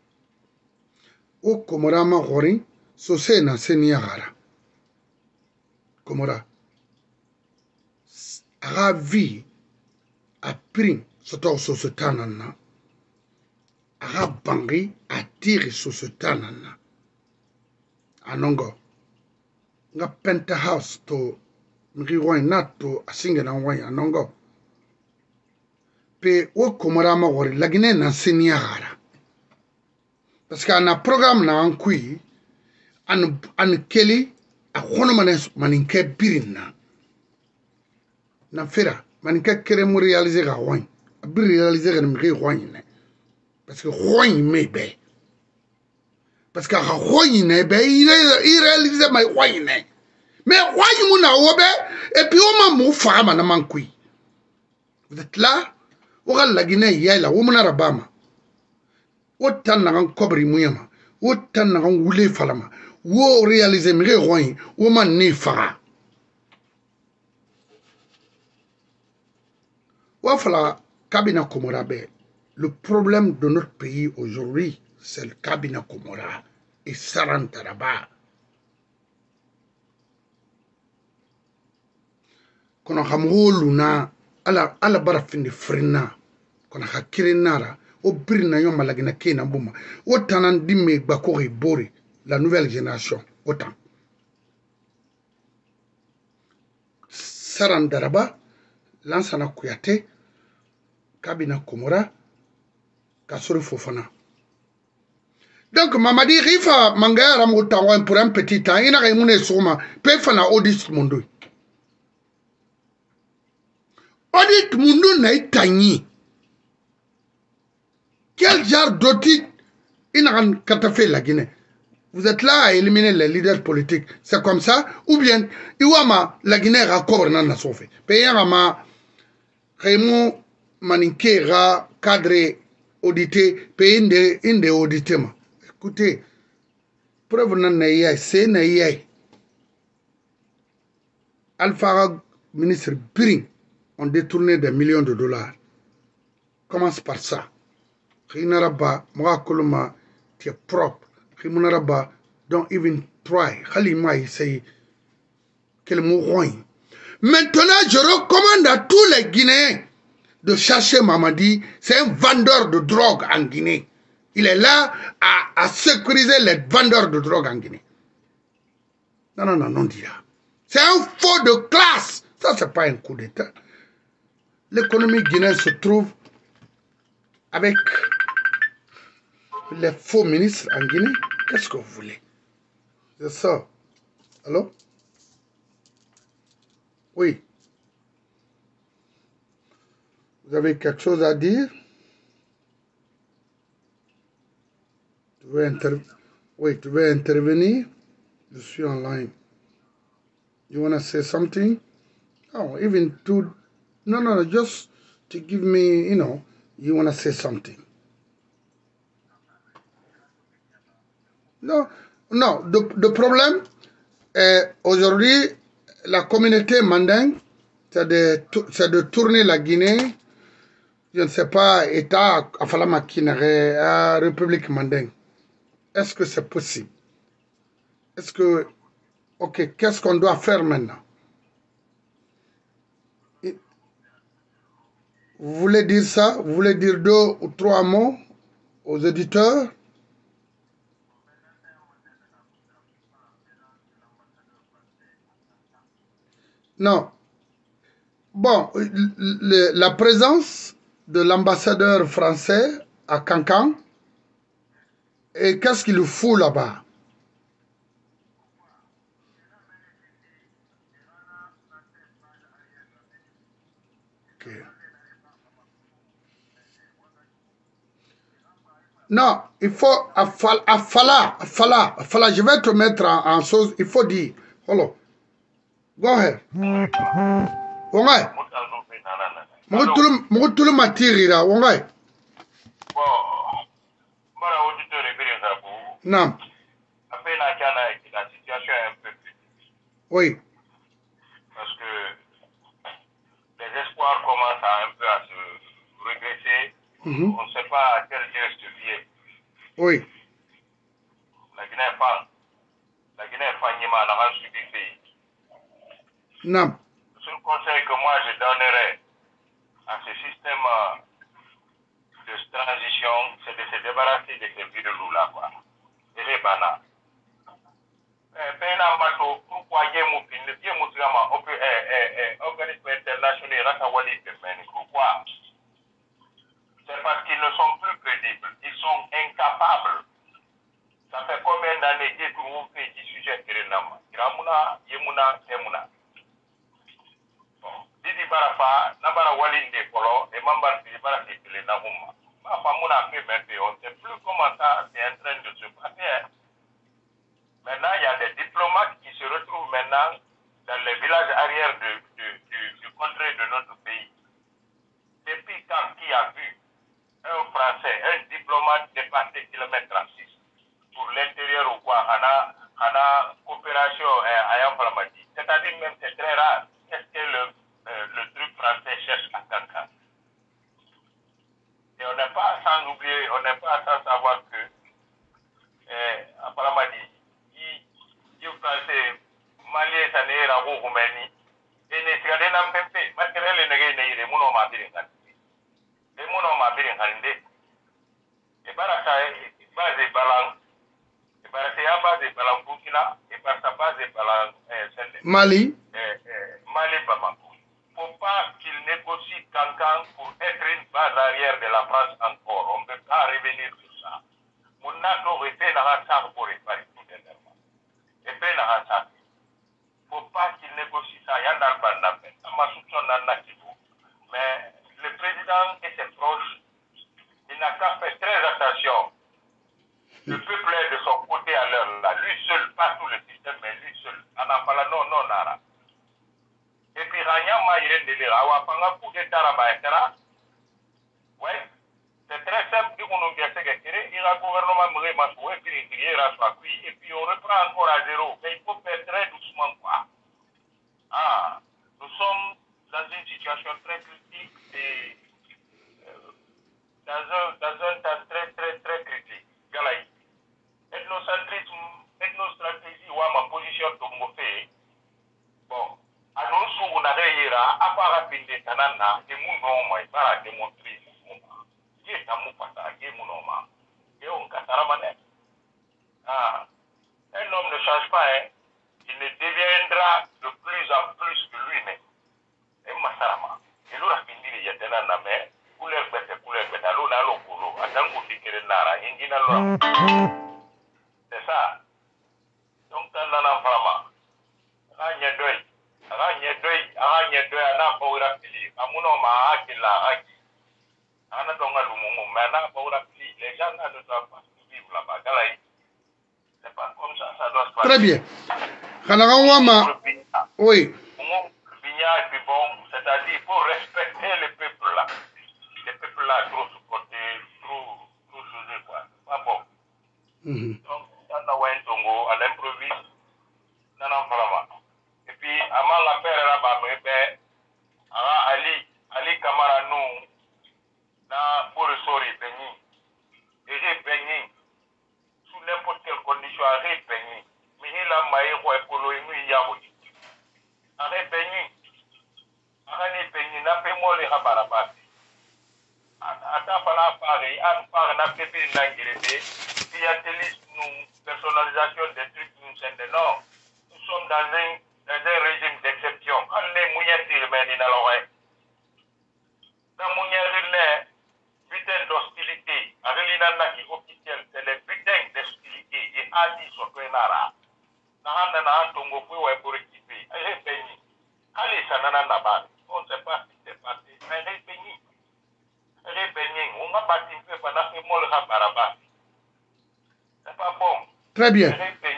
Au Komora Mahori, Sosé na Seniagara. Komora. Ravi a pris ce temps sur ce tanana. A bangi a tiré sur ce tanana. Anongo. Nga penthouse to mriwai nato a singena wai anongo. pe o komora ma wori la Guinée na senia gara parce que un programme na an kui an keli a khono manin ke birinna na fera manin ke kere mu réaliser ga wani bir réaliser ga mi wani ne parce que wani me be parce que wani ne be il réaliser mai wani ne mais wani mu na wobe et puis o ma mu fa ma na man kui vous êtes là o ga la Guinée yela o mu na rabama o tan na kan kobri muyama o tan na kan wule falama wo réaliser mi wani o man ni fa Wafala Kabina Komora, le problème de notre pays aujourd'hui, c'est le Kabina Komora et Sarantaraba. Kono hamho luna ala bara finde frina kono hakirinara o birina yo malagina kena buma o tanan dimme bakori bori la nouvelle génération autant Sarantaraba Lansana Kouyaté Kabina Komora Kassouri Fofana. Donc Mamadi Rifa Mangaya Ramoutawan pour un petit temps, il n'a rien mouné souma, Pefana audit Mundu. Audit Mundu n'est tani. Quel genre d'audit il n'a rien fait la Guinée? Vous êtes là à éliminer les leaders politiques. C'est comme ça? Ou bien, Iwama, la Guinée raccord nan na sofe. Payama Raymond Maninke ra cadre audité, pays inde audité ma. Écoutez, preuve nan na yai, c'est na yai. Alpha ministre Biring ont détourné des millions de dollars. Commence par ça. Rinaraba, moi koloma, tu es propre. Rimunaraba, don't even try. Khalima, il sait quel mot roi. Maintenant, je recommande à tous les Guinéens de chercher Mamadi. C'est un vendeur de drogue en Guinée. Il est là à sécuriser les vendeurs de drogue en Guinée. Non, non, non, non, dis là. C'est un faux de classe. Ça, c'est pas un coup d'État. L'économie guinéenne se trouve avec les faux ministres en Guinée. Qu'est-ce que vous voulez? C'est ça. Allô? Oui. Vous avez quelque chose à dire? Oui, tu veux intervenir? Je suis en ligne. You want to say something? No, even to... No, just to give me, you want to say something. Non, le problème est aujourd'hui, la communauté mandingue, c'est de tourner la Guinée, je ne sais pas, État, Afalama Kinare, à République mandingue. Est-ce que c'est possible? Est-ce que, ok, qu'est-ce qu'on doit faire maintenant? Vous voulez dire ça? Vous voulez dire 2 ou 3 mots aux éditeurs? Non. Bon, la présence de l'ambassadeur français à Cancan, et qu'est-ce qu'il fout là-bas? Okay. Non, il faut Afala, je vais te mettre en chose, il faut dire. Hello. Go ahead. Wongai. Mugutulu matirira, wongai. Non. La situation est un peu critique. Oui. Parce que les espoirs commencent un peu à se regresser. On ne sait pas à quel Dieu se fier. Oui. La Guinée est fan. La Guinée est fan, Nima, n'a pas suivi le pays. Non. Le seul conseil que moi je donnerais à ce système de transition, c'est de se débarrasser de ces bidons-là, quoi. Et les bananes. Pourquoi organisme international, pourquoi? muna yemuna temuna bon didi barafa na bara walinde kolo e mamba di bara titile na humma ma fa muna fait mais on sait plus comment ça c'est en train de se passer. Maintenant il y a des diplomates qui se retrouvent maintenant dans les villages arrière du contrée de notre pays. Depuis quand qui a vu un Français, un diplomate dépasser kilomètre 36 pour l'intérieur ou quoi, à coopération à Yamfalamadi. C'est-à-dire même c'est très rare. Qu'est-ce que le truc français cherche à quelqu'un? Et on n'est pas sans oublier, on n'est pas sans savoir que à Falamadi, il français, Mali, Sané, Rabo, Roumanie, et ne s'y a d'un pépé, matériel et négé, les monos m'abiringan. Les monos m'abiringan. Et baraka base balang et baraka base balang Burkina et baraka base balang Mali Mali Bamako. Faut pas qu'il négocie Cancan pour être une base arrière de la France encore. On ne peut pas revenir sur ça. Mon nato refait dans un sac pour réparer tout dernièrement. Et fait dans un sac. Faut pas qu'il négocie ça. Il y a un ban ça m'a soupçonné dans la mais le président et ses proches, il n'a qu'à faire très attention. Le peuple est de son côté à l'heure là. Lui seul, pas tout le système, mais lui seul. On n'a pas la non, nara. Et puis, Rania Maïren de l'Ira, Panga coup d'état là-bas, ouais. C'est très simple, on nous dit que il y a un gouvernement et puis et puis on reprend encore à zéro. Mais il faut faire très doucement, quoi. Ah, nous sommes dans une situation très critique et dans un temps très, très, très critique. Galaï. Ethnocentrisme, ethnostratégie, ou ma position de Mofé. Bon, à nous, sous on a réira, à part rapide, Tanana, et mon nom, il va démontrer. Il est à mon pata, il est mon nom. Et on casaramane. Ah, un homme ne change pas, hein. Il ne deviendra de plus en plus que lui-même. Et Massarama. Et l'on a fini, il y a des namés. Couleur bête, allô, nalo, kolo, attends, vous nara, ingina l'homme. C'est ça. Donc, dans l'enfant, Aganya doi, ana paura pili, amuno ma akila aki. Ana donga lumumu, mana paura pili, les gens ne doivent pas vivre là-bas. C'est pas comme ça doit se passer. Très bien. Khanagawama. Oui. C'est-à-dire il faut respecter le peuple là. Le peuple là trop supporté, trop choisi quoi. Pas bon. Donc, on à l'improviste, non, vraiment. Et puis, avant la paix, Ali Kamara nous, na pour ressortir Béni. Et j'ai Béni, sous n'importe quelle condition, j'ai Béni. Mais il a maillé quoi, Polo et nous, il y a aussi. Arrête Béni. Arrête Béni, n'a pas moi les rabarabas. Attends, pareil, n'a pas pris l'angérité. Clientélisme, nous, personnalisation des trucs, nous, c'est de non. Nous sommes dans un régime d'exception. Quand les mouillettes, ils mènent dans l'oreille. Dans mon butin d'hostilité, avec l'inanda qui officiel, c'est les butins d'hostilité. Et Adi Sotoenara. Nahanda na Tongo pour équiper. Allez, Béni. Allez, ça n'a pas. On ne sait pas ce qui s'est passé. Mais les Béni. Les Béni. On va bâtir un peu pendant que moi le rabarabas. C'est pas bon. Très bien.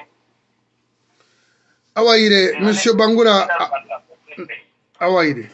Awaïre, Monsieur Bangoura. Awaïre.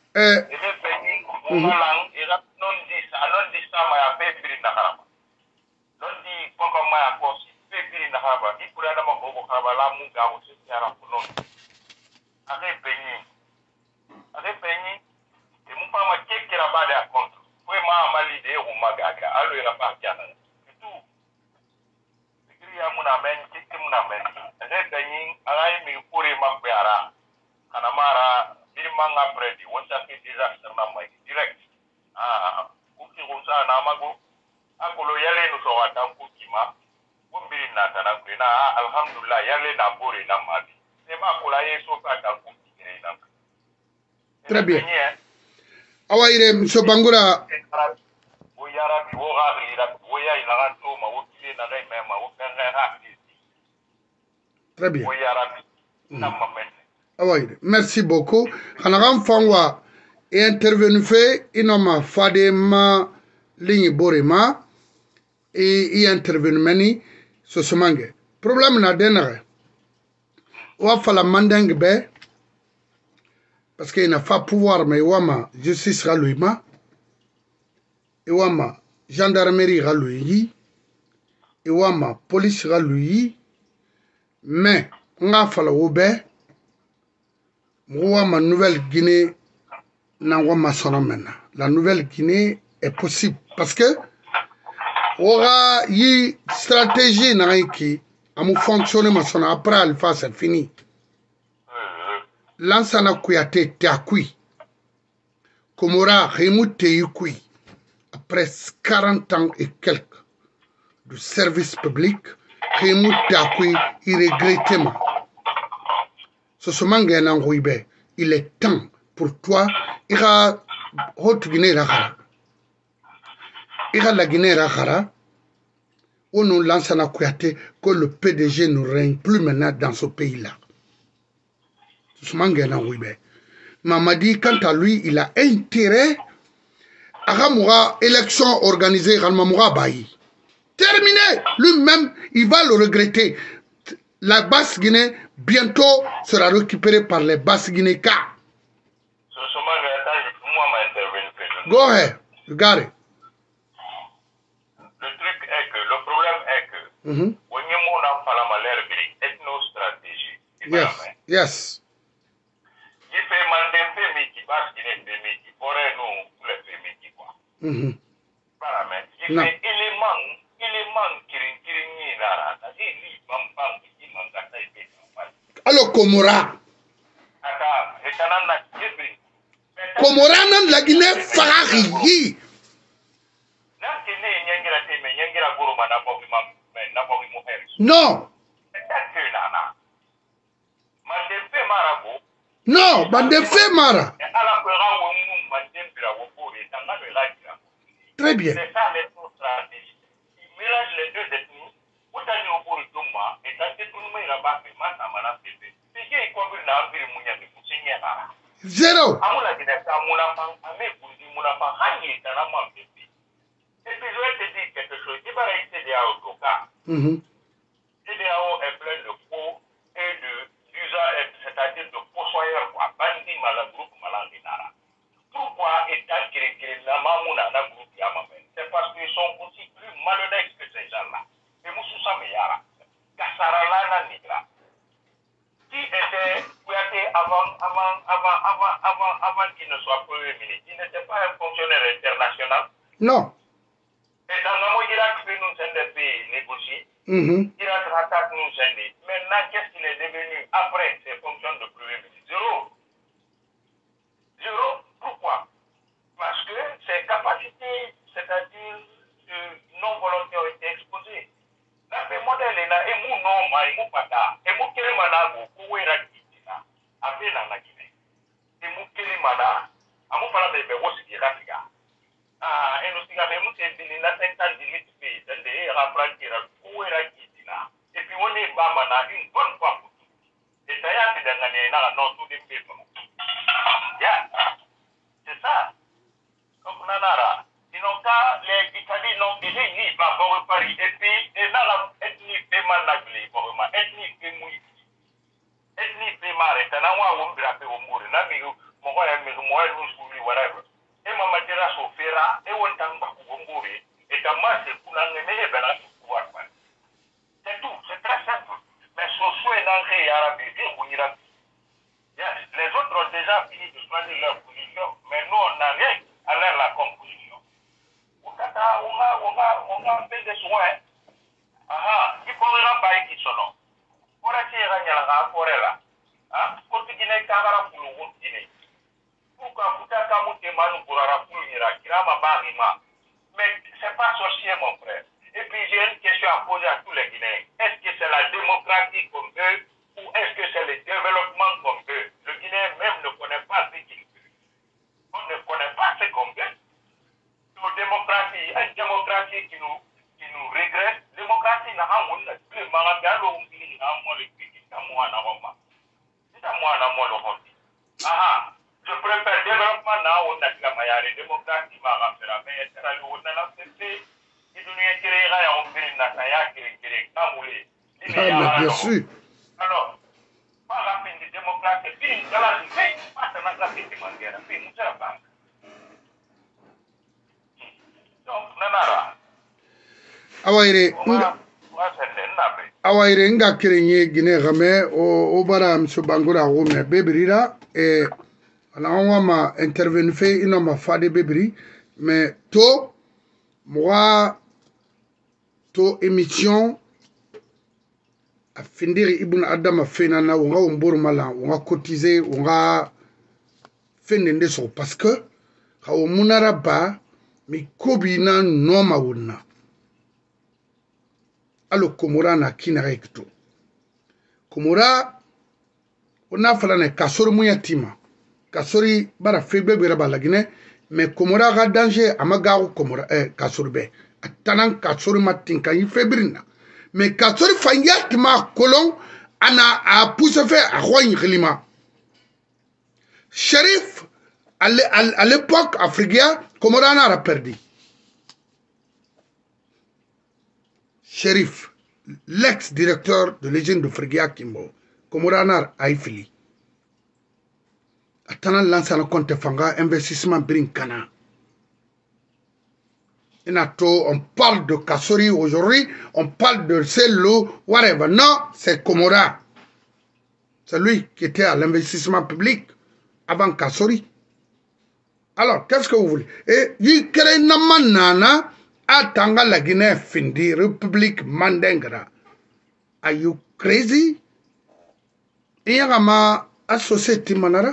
Kanamara, Birimanga Predi, what's up with disaster number direct? Kuki Rusa Namago, Akolo Yale no Sawatan Kukima, Bumbiri Natana, Alhamdulillah, Yale Naburi Namadi. Nema Kulaye Sokata Kuki. Très bien. Awaïre, Monsieur Bangoura. Très bien. Ah oui, merci beaucoup. Hanagam Fangwa est intervenu fait, inoma Fadema ligne Borima et intervenu mani sosumange. Problème na denare. Wa fala mandang be parce qu'il n'a pas pouvoir mais wama justice raluima et wama gendarmerie raluyi et wama police raluyi mais nga fala wobe wama Nouvelle-Guinée na wama sonomena. La Nouvelle-Guinée est possible parce que aura yi stratégie na qui amu fonctionner ma sona après alpha c'est fini. Lansana Kouyaté Teakui Komora Rémout Teikui après 40 ans et quelques de service public Rémout Teakui il regrette ma ce semanga n'angouibe il est temps pour toi ira haute Guinée Rahara ira la Guinée Rahara où nous Lansana Kouyaté que le PDG ne règne plus maintenant dans ce pays-là. Mamadi, quant à lui, il a intérêt à Moura, élection organisée, terminé. Lui-même, il va le regretter. La Basse-Guinée, bientôt, sera récupérée par les Basses-Guinéens. Go ahead, you got it. Le truc est que, le problème est que, yes, yes. Alors, Komora. Komora, non, la Guinée, Farari. Non. Non, Bandefé Mara. Très bien. C'est ça les deux stratégies. Ils mélangent les deux ethnies. Vous avez au bout de tout moi, et ça c'est tout le monde là-bas, c'est ma samana pépé. C'est qui est comme une arbre de mounia de pousser là. Zéro. Amoula qui n'est pas moula pan, amé boundi moula pan, hangé, t'en as moins pépé. Et puis je vais te dire quelque chose. Tu vas rester des avocats. CDAO est plein de faux et d'usage, c'est-à-dire de fossoyeurs, quoi. Bandit malagroupe malandinara. Pourquoi étant créé la mamouna dans le groupe Yamamen? C'est parce qu'ils sont aussi plus malhonnêtes que ces gens-là. Et Moussoussa Meyara, Kassarala Nigra, qui était Kouyaté avant qu'il ne soit Premier ministre, il n'était pas un fonctionnaire international. Non. Et dans le monde Irak, nous sommes des pays négociés. Irak rattaque nous sommes. Maintenant, qu'est-ce qu'il est devenu après ses fonctions de Premier ministre? Zéro. Zéro. Pourquoi? Parce que ses capacités, c'est-à-dire non-volonté, ont été exposées. Là, le modèle est là, et mon nom, et mon pata, et mon kélémana, pour où est la Guinée, à peine dans la Guinée. Et mon kélémana, à mon parle de aussi des Rafika. Ah, et nous avons dit que nous avons 58 pays, c'est-à-dire rapprendre où est la Guinée. Et puis on est bas une bonne fois pour tout. Et ça y est, dans l'année, non, tous les pays. C'est ça. Donc, Nanara, ils n'ont qu'à, les Italiens n'ont déjà ni pas pour Paris. Et puis, et dans la ethnie paiement naglé, pour moi, ethnie paiement, ethnie paiement, et t'en as un homme drapé au mur, n'a mis mon voyage, mais moi, nous souris, whatever. Et ma matière s'offrira, et on t'en va pour mourir. Et ta masse, pour l'enlever, ben là, c'est tout, c'est très simple. Mais ce souhait d'entrée arabe, et on ira. Les autres ont déjà fini de choisir leur position, mais nous, on n'a rien à leur la composition. On a fait des soins. Il faut un bail qui sont là. On a tiré la forêt là. Quand tu dis Kagara pour le Guinée. Pourquoi vous avez camoté Manu pour la Kirama? Mais ce n'est pas sorcier, mon frère. Et puis j'ai une question à poser à tous les Guinéens. Est-ce que c'est la démocratie qu'on veut ou est-ce que c'est le développement qu'on veut? Le Guinéen même ne connaît pas ce qu'il veut. On ne connaît pas ce qu'on veut. Une démocratie qui nous regrette. Démocratie n'a pas plus mais bien sûr. Alors, pas la fin de démocratie, puis dans la vie, pas de la vie de manière, puis nous sommes pas. Donc, nanara. Awaire nga kirenye gine game o bara mso bangura gome bebrira ana wama intervenu fe ino ma fade bebri mais to moi to émission a findiri ibn adama fena na wonga wombor mala wonga cotiser wonga fende so parce que ha o munara ba mi kobina no ma wonna alo komora na kina rekto komora ona fala ne kasori muyatima kasori bara febe bera balagine mais komora ga danger amaga komora kasori be atanan kasori matin kan febrina mais kasori fanyatima kolon ana a pousse fait a roin glima Sherif à l'époque africaine komora na a perdu. Sherif, l'ex-directeur de l'agence de Fregia Kimbo, Komoranar Aifili. Attendant l'ancien compte Fanga, investissement Brinkana. On parle de Kassori aujourd'hui, on parle de Sello, whatever. Non, c'est Komora. C'est lui qui était à l'investissement public avant Kassori. Alors, qu'est-ce que vous voulez? Et il crée Namanana. Atanga la Guinée Findi, République Mandengra. Are you crazy? Iyagama associé Timanara?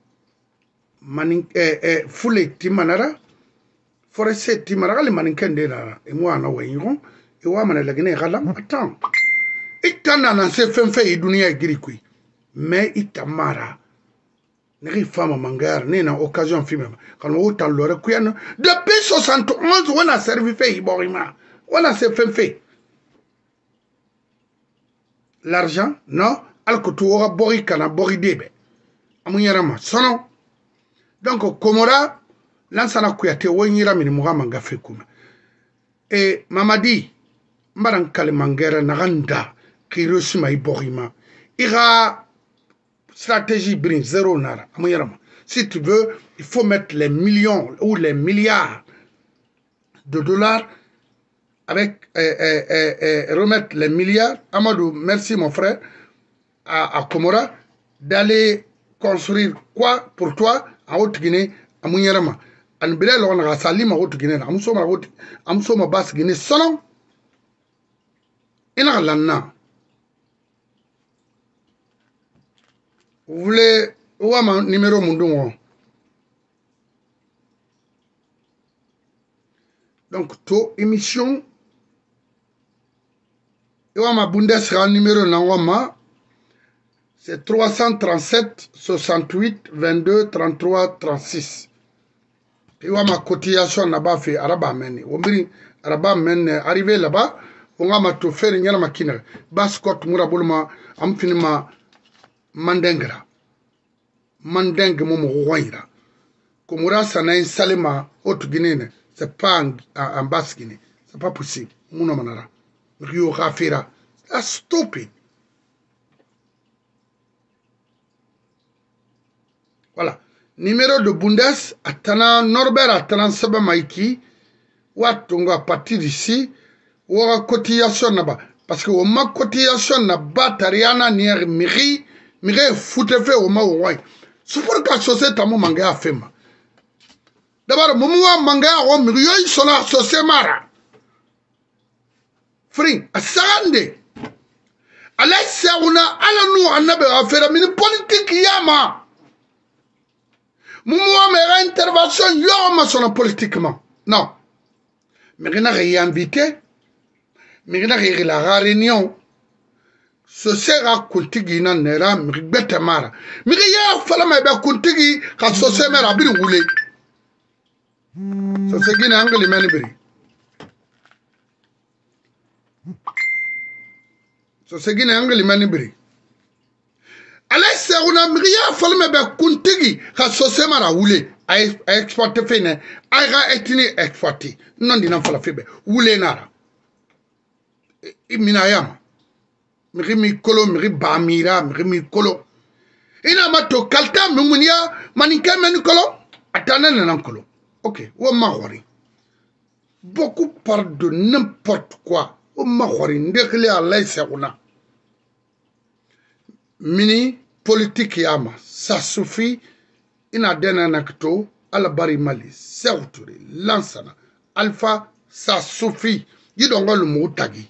Fule Timanara? Forestier Timanara, les maninkendera. Et moi, on a eu et moi, la Guinée Ralam. Attends. Itana nan se fenfe idunia girikui. Mais itamara. Neri femme mangar, ni na occasion film. Quand on autant le recueil, depuis 71, on a servi fait Iborima. On a fait. L'argent, non, alcotuora boricana boridebe. Amuyarama, sono. Donc, Komora, lansana kuyate, wonyira minimura mangafe kuma. Et Mamadi, Maran Kalimangera, Naranda, qui reçut ma Iborima. Ira. Stratégie brin zéro nara. Si tu veux, il faut mettre les millions ou les milliards de dollars avec remettre les milliards. Amadou, merci mon frère, à Komora, d'aller construire quoi pour toi en Haute-Guinée, à Mouniarama. En Bilal, on a sali ma Haute-Guinée, à Moussoma Basse-Guinée, selon. Il a l'anna. Vous voulez voir mon numéro Mundungo? Donc, to émission. Et ma Bundesra numéro Nangoma, c'est 337 68 22 33 36. Et ma cotisation là-bas fait Araba Mene. Ombiri Araba Mene arrivé là-bas, on va tout faire une machine. Baskot Muraboulma, Amfinima. Mandengra. Mandeng momo roira. Komora sana salema haute Guinée, c'est pas en basse Guinée. C'est pas possible. Mouna manara. Rio Rafira. That's stupid. Voilà. Numéro de Bundes, Atana Norbert Atana Saba Maiki. Watunga à partir d'ici. Ou à cotisation là-bas. Parce que au ma cotisation là-bas, Tariana nier miri. Mire foute fait au Maouai. C'est pour que la société a mangé à Fema. D'abord, Moumoua mangé à Rome, Rio sont la société Mara. Fring, à Sarande. À l'aise, on a à la nous, on a fait la politique Yama. Moumoua, mais intervention, Yama sont politiquement. Non. Mais rien n'a invité. Mais rien n'a la réunion. Ce sera kuntigi na nera mbete mara miri ya fala ma be kuntigi ka so se mera biri wule so se gina angali mani biri so se gina angali mani biri ala se una miri ya fala ma be kuntigi ka so se mera wule a exporter fene a ga etini exporter non dina fala febe wule nara iminayama mi kolo mi bamira mi kolo ina mato kalta mumunia maninka men kolo atana nan kolo ok wo mahori beaucoup parlent de n'importe quoi wo mahori ndekle Allah seguna mini politique yama ça suffit ina dena nakto ala bari mali sewturi lansana alpha ça suffit yidongo lu mutagi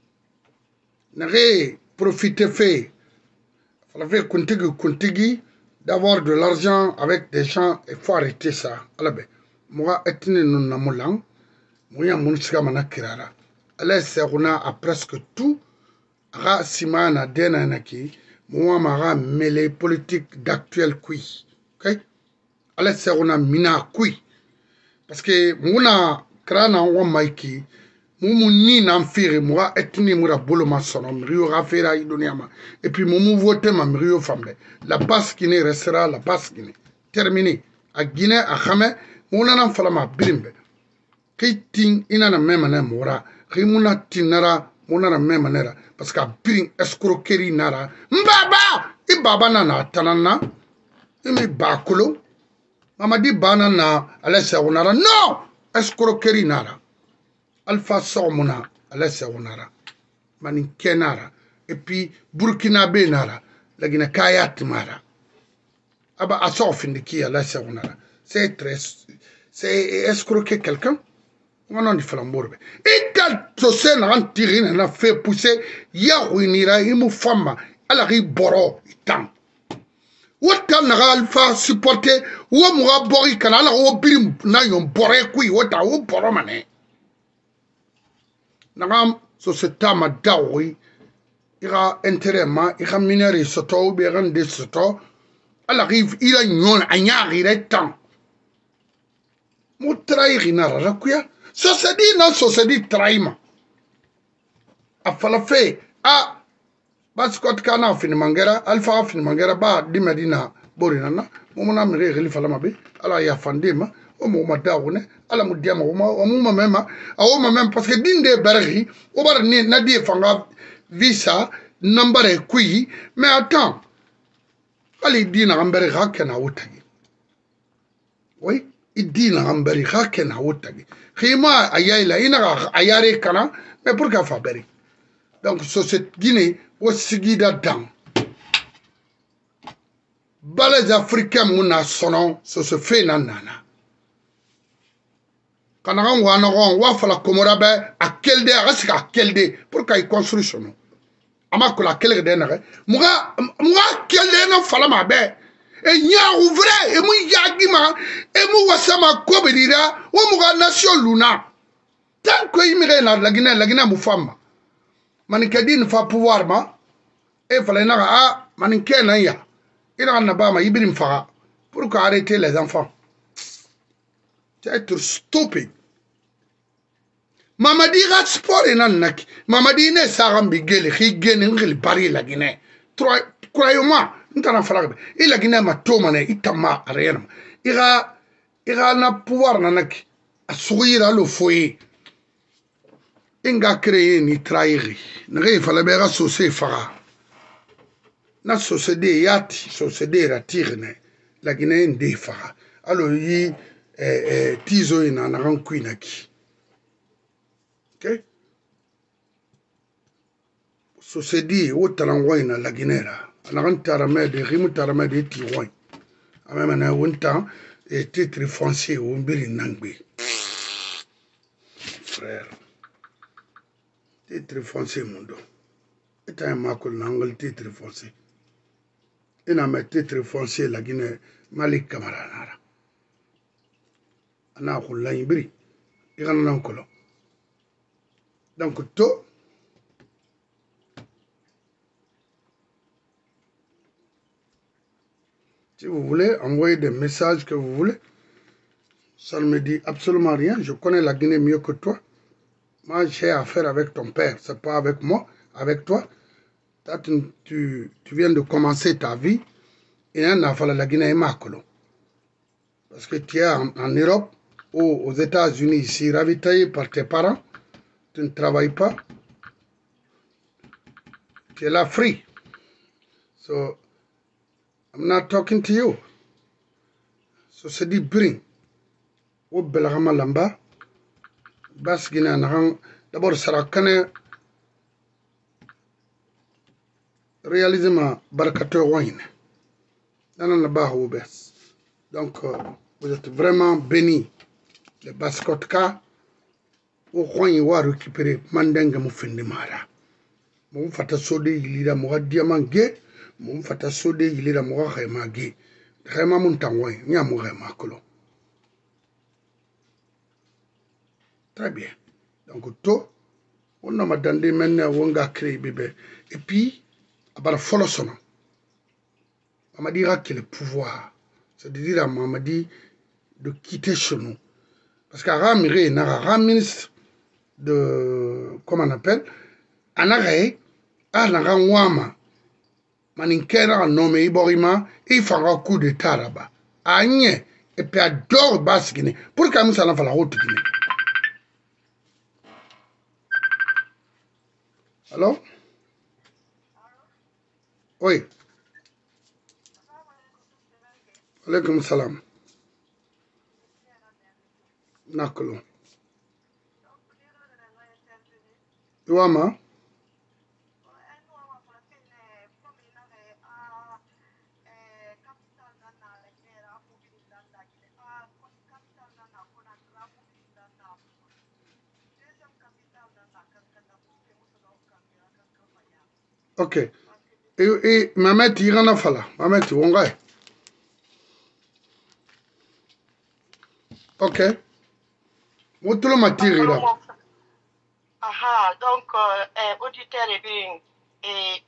nare profiter fait fallait kontigi d'avoir de l'argent avec des gens il faut arrêter ça alabe moi etine non namulang moya munsiga manakirara ala seguna a presque tout ra simana dena naki moi mara mêlé politique d'actuel kui ok ala seguna mina kui parce que muna krana wa maiki mumu ni n'amfiri moi etni mura bolo masono mrio rafera idoniama et puis mumu vote ma mrio fambe la base qui ne restera la base qui ne terminé a Guinée a Khame muna nan falama birimbe kiting ina na mema na mora rimuna tinara muna na mema nera parce que biring escroquerie nara mbaba ibaba na tanana imi bakulo mamadi banana alessa onara no escroquerie nara Alpha Sormona, Alessia Onara, Manin Kenara, et puis Burkina Benara, la Guinée Kayat Mara. Aba Assof in the Kia, Alessia Onara. C'est escroquer quelqu'un? On en dit flambourbe. Et quand tu sais, on tire, on a fait pousser, Yahwinira, Imu Fama, Alari Boro, Itan. Wata naga Alpha supporter, ou Moura Bori Canala, ou Birim, Nayon Bore, qui, Wata, ou Boromane. Nagam société ma dawi ira intérêt ma ira minéré soto be rande soto ala rive ila nyon anyari retan mo trahir na rakuya société na société trahima afala fe a baskot kana fin mangera alfa fin mangera ba di medina borinana mo mona mi reli fala mabe ala ya fandema o mo madawne ala mu diama o mo mema o mo mem parce que dinde berri o bar ni na die fanga visa number kui mais attends ali dina ambere hakena wutagi oui idina ambere hakena wutagi khima ayayla ina ayare kana mais pour ka faberi donc so cette Guinée o sigida dam balais africains muna sonon so se fait nanana kana kan wa no wa fala komora be akelde asika akelde pour kay construction ama ko la kele de na muga kelde na fala ma be e nya ouvre e mu yagima e mu wasama ko be dira wo muga nation luna tant que imire na la Guinée mu fama man kadine fa pouvoir ma e fala na a man kena ya ina na ba ma ibrim fa pour arrêter les enfants. C'est être stupide. Mamadi rat sport enanaki. Mamadi ne sarambi gele khigene ngil bari la Guinée. Croyez-moi, ntana farabe. Et la Guinée ma tomane itama rien. Ira na pouvoir nanaki. A sourire le foyer. Inga créer ni trahir. N'ré fala bera société fara. Na société yati, société ratirne. La Guinée ndé fara. Alors yi tizo ina na rankuinaki. Ok? Société au talangwaina la Guinée là. On taramé de rimu taramé de tiroin. A même na wonta et titre foncier ou mbiri nangbe. Frère. Titre foncier mundo. Et un makol nangal titre foncier. Ina me titre foncier la Guinée Malik Camara nara. Ana khula mbiri. Igana nankolo. Donc, tout, si vous voulez envoyer des messages que vous voulez, ça ne me dit absolument rien. Je connais la Guinée mieux que toi. Moi, j'ai affaire avec ton père. Ce n'est pas avec moi, avec toi. Tu viens de commencer ta vie. Et il a fallu la Guinée Makolo. Parce que tu es en Europe ou aux États-Unis, ici, ravitaillé par tes parents. Tu ne travailles pas. Tu es là free. So, I'm not talking to you. So, c'est dit bring. Ou belagama lamba. Bas gina nahan. D'abord, sarakane. Réalisme barkato wine. Nan la ba bes. Donc, vous êtes vraiment bénis. Les baskotka. Ou wine wa récupérer. Mandenga mu fendi mara. Mon fata sode yilira mo diamant ge. Mon fata sode yilira mo khayma ge. Khayma mun tangway. Nya mo khayma kolo. Très bien. Donc, to. On a madandé maintenant wonga créé bébé. Et puis, à part follow son. On m'a dit qu'il le pouvoir. C'est-à-dire, on m'a dit de quitter chez nous. Parce qu'à Ramiré, il y a un ministre de, comment on appelle, en arrêt, à la Wama, Maninkera, nommé Iborima, il fera un coup d'état là-bas. Agnès, et puis adore basse Guinée. Pour qu'il y ait la haute Guinée. Alors? Oui. Alaykoum salam. Nakolo. Wama? Ok. Et Mamet, il y en a fallu. Mamet, on va. Ok. Où tout le matin là? Aha, donc, auditeur et bien, et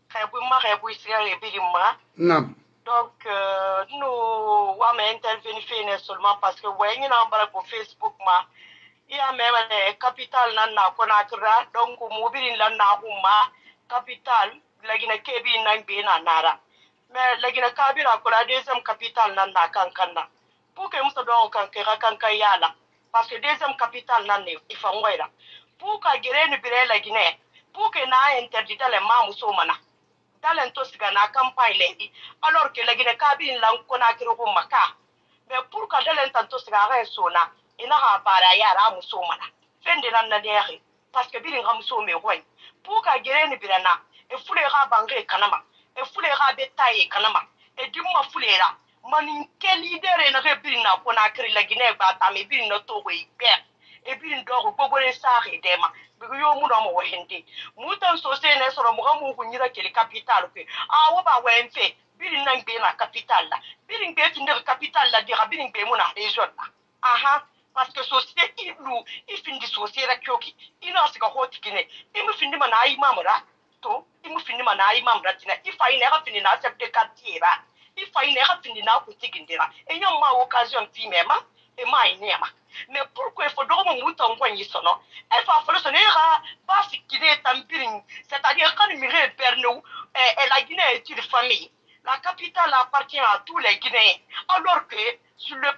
Non. donc, nous, on a intervenu seulement parce que, ouais, nous avons pour Facebook, il y a même capital nan konakra, donc, mobile nan huma, capital, la guinée kebi nan bina nara. Mais la guinée kabira pour la deuxième capitale nan kankana. Pour que nous soyons kankayala, parce que deuxième capitale nan il faut là. Pour que guérir bire la Guinée, pour que na interdit les mamous somana. Dans l'entosiga na campagne lady, alors que la Guinée cabine l'en connaît maka. Mais pour que dans l'entosiga resona, il n'a pas à yara musomana. Fin de l'année, parce que biling ramsome roy. Pour que guérir birana, et foulera bangé kanama, et foulera bétail kanama, et du mois foulera. Manin quel leader et rebina pour la Guinée bata, mais bin notre way père. Et puis ndoro bobole sare dema biyo mu no mo wehende mutan so se ne soro mo mu kunyira kele capital ke wo ba wenfe biri nan be na capital la biri be tinde capital la dira biri be mu na region la aha parce que société ilu ifindi société kyoki ina sika hoti kine imu findi mana ai mamra to imu findi mana ai mamra tina ifa ina ga findi na accepter quartier ba ifa ina ga findi na ku tigindira enyo ma occasion fi mema et ma inema. Mais pourquoi il faut donc mon mouton quoi y sonne? Elle va falloir sonner à bas qui est tampiring, c'est-à-dire quand il m'irait Bernou et la Guinée est une famille. La capitale appartient à tous les Guinéens. Alors que sur le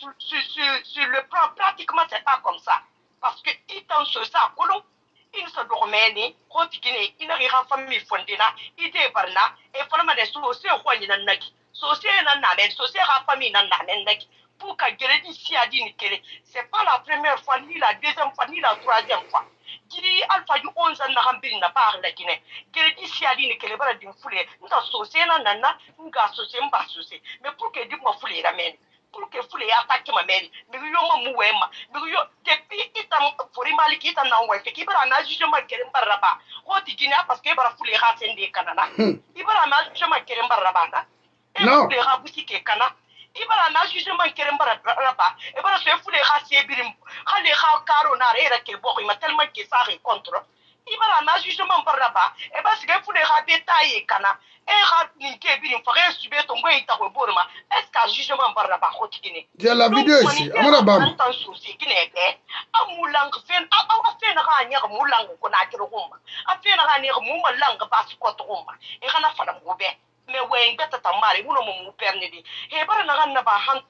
plan pratiquement c'est pas comme ça. Parce que étant sur ça, il se dormait, Guinée, il n'arrive pas famille fondée, il débarna, et vraiment des sous-aussi au roi n'a naki. Socié n'a n'a socié à famille n'a naki. Pour que Guérédi si a dit c'est pas la première fois, ni la deuxième fois, ni la troisième fois. Diri Alpha du 11 ans n'a n'a pas la Guinée. Guérédi si a dit que les bras d'une foulée, nous associés nana, nous associés pas associés. Mais pour que dit moi foulée ramène, pour que foulée attaque ma mère, mais yo mouema, mais yo depuis itam pour imali qui t'en envoie, fait qu'il va en jugement Guérédi Baraba. Roti Guinée parce qu'il va foulée rasen des Canada. Il va en jugement Guérédi Baraba. Et vous les rabouti que Canada. Ibara na jugement kerem bara raba e bara so fule khasi birim khale kha karo na rera ke bo ma tellement que ça rencontre ibara na jugement bara raba e bara se fule kha détaillé kana e kha ni ke birim fa subé ton boy ta ko borma est-ce que jugement bara raba khotikine j'ai la vidéo ici amara bam tan souci kine be amulang fen fen ga nya mulang ko na kiro gumba fen ga ni mu malang ba su ko to gumba e kana fa mo be mais ouais beta tamari uno mo perni di he bara na ganna ba hanto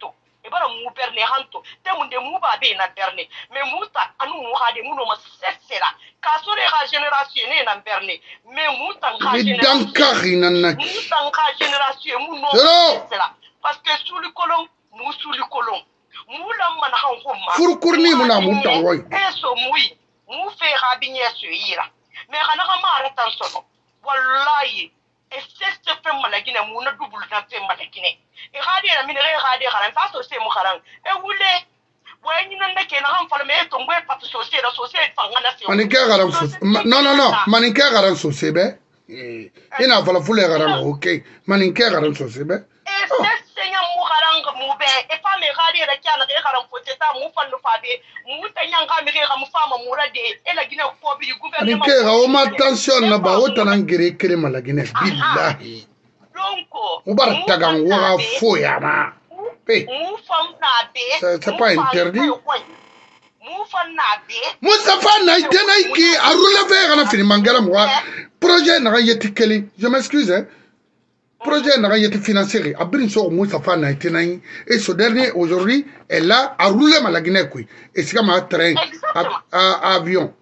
e bara mu berne hanto te mun de mu ba be na berne mais mu ta anu mu ha de mu no ma sesera ka so re ha génération ne na berne mais mu ta ha génération mu ta ha génération mu no sesera parce que sous le colon mu sous le colon mu la man ha ko ma furkurni mu na mu tawoy e so mu fe ha binye so yira mais kana ka ma arrêter sono wallahi et c'est ce fait malagine mu na double na fait malagine e hadi na mine re hadi haran sa so se mu haran e wule wani nan nake na han falme to ngwe pat so se da so se fangana se mani ke garan so non mani ke garan so se be ina fala fule garan okay mani ke garan so se be e c'est senya mu haran mu be e fa me hadi ra kyana ke haran fo ta mu fannu fa be mu tanya ga mi ga mu fama mu rade e la gine ko bi gouvernement mani ke ga o ma tension na ba o tanan gere kere malagine billahi Ubar tagang wara foya ma. C'est pas interdit. Moustapha Naïtena qui a relevé à la fin mangala moi. Projet n'a rien été kelly. Je m'excuse. Hein. Projet n'a rien été financé. Abrin sur Moustapha Naïtena et ce dernier aujourd'hui est là à rouler ma la Guinée. Et c'est comme un train, à avion.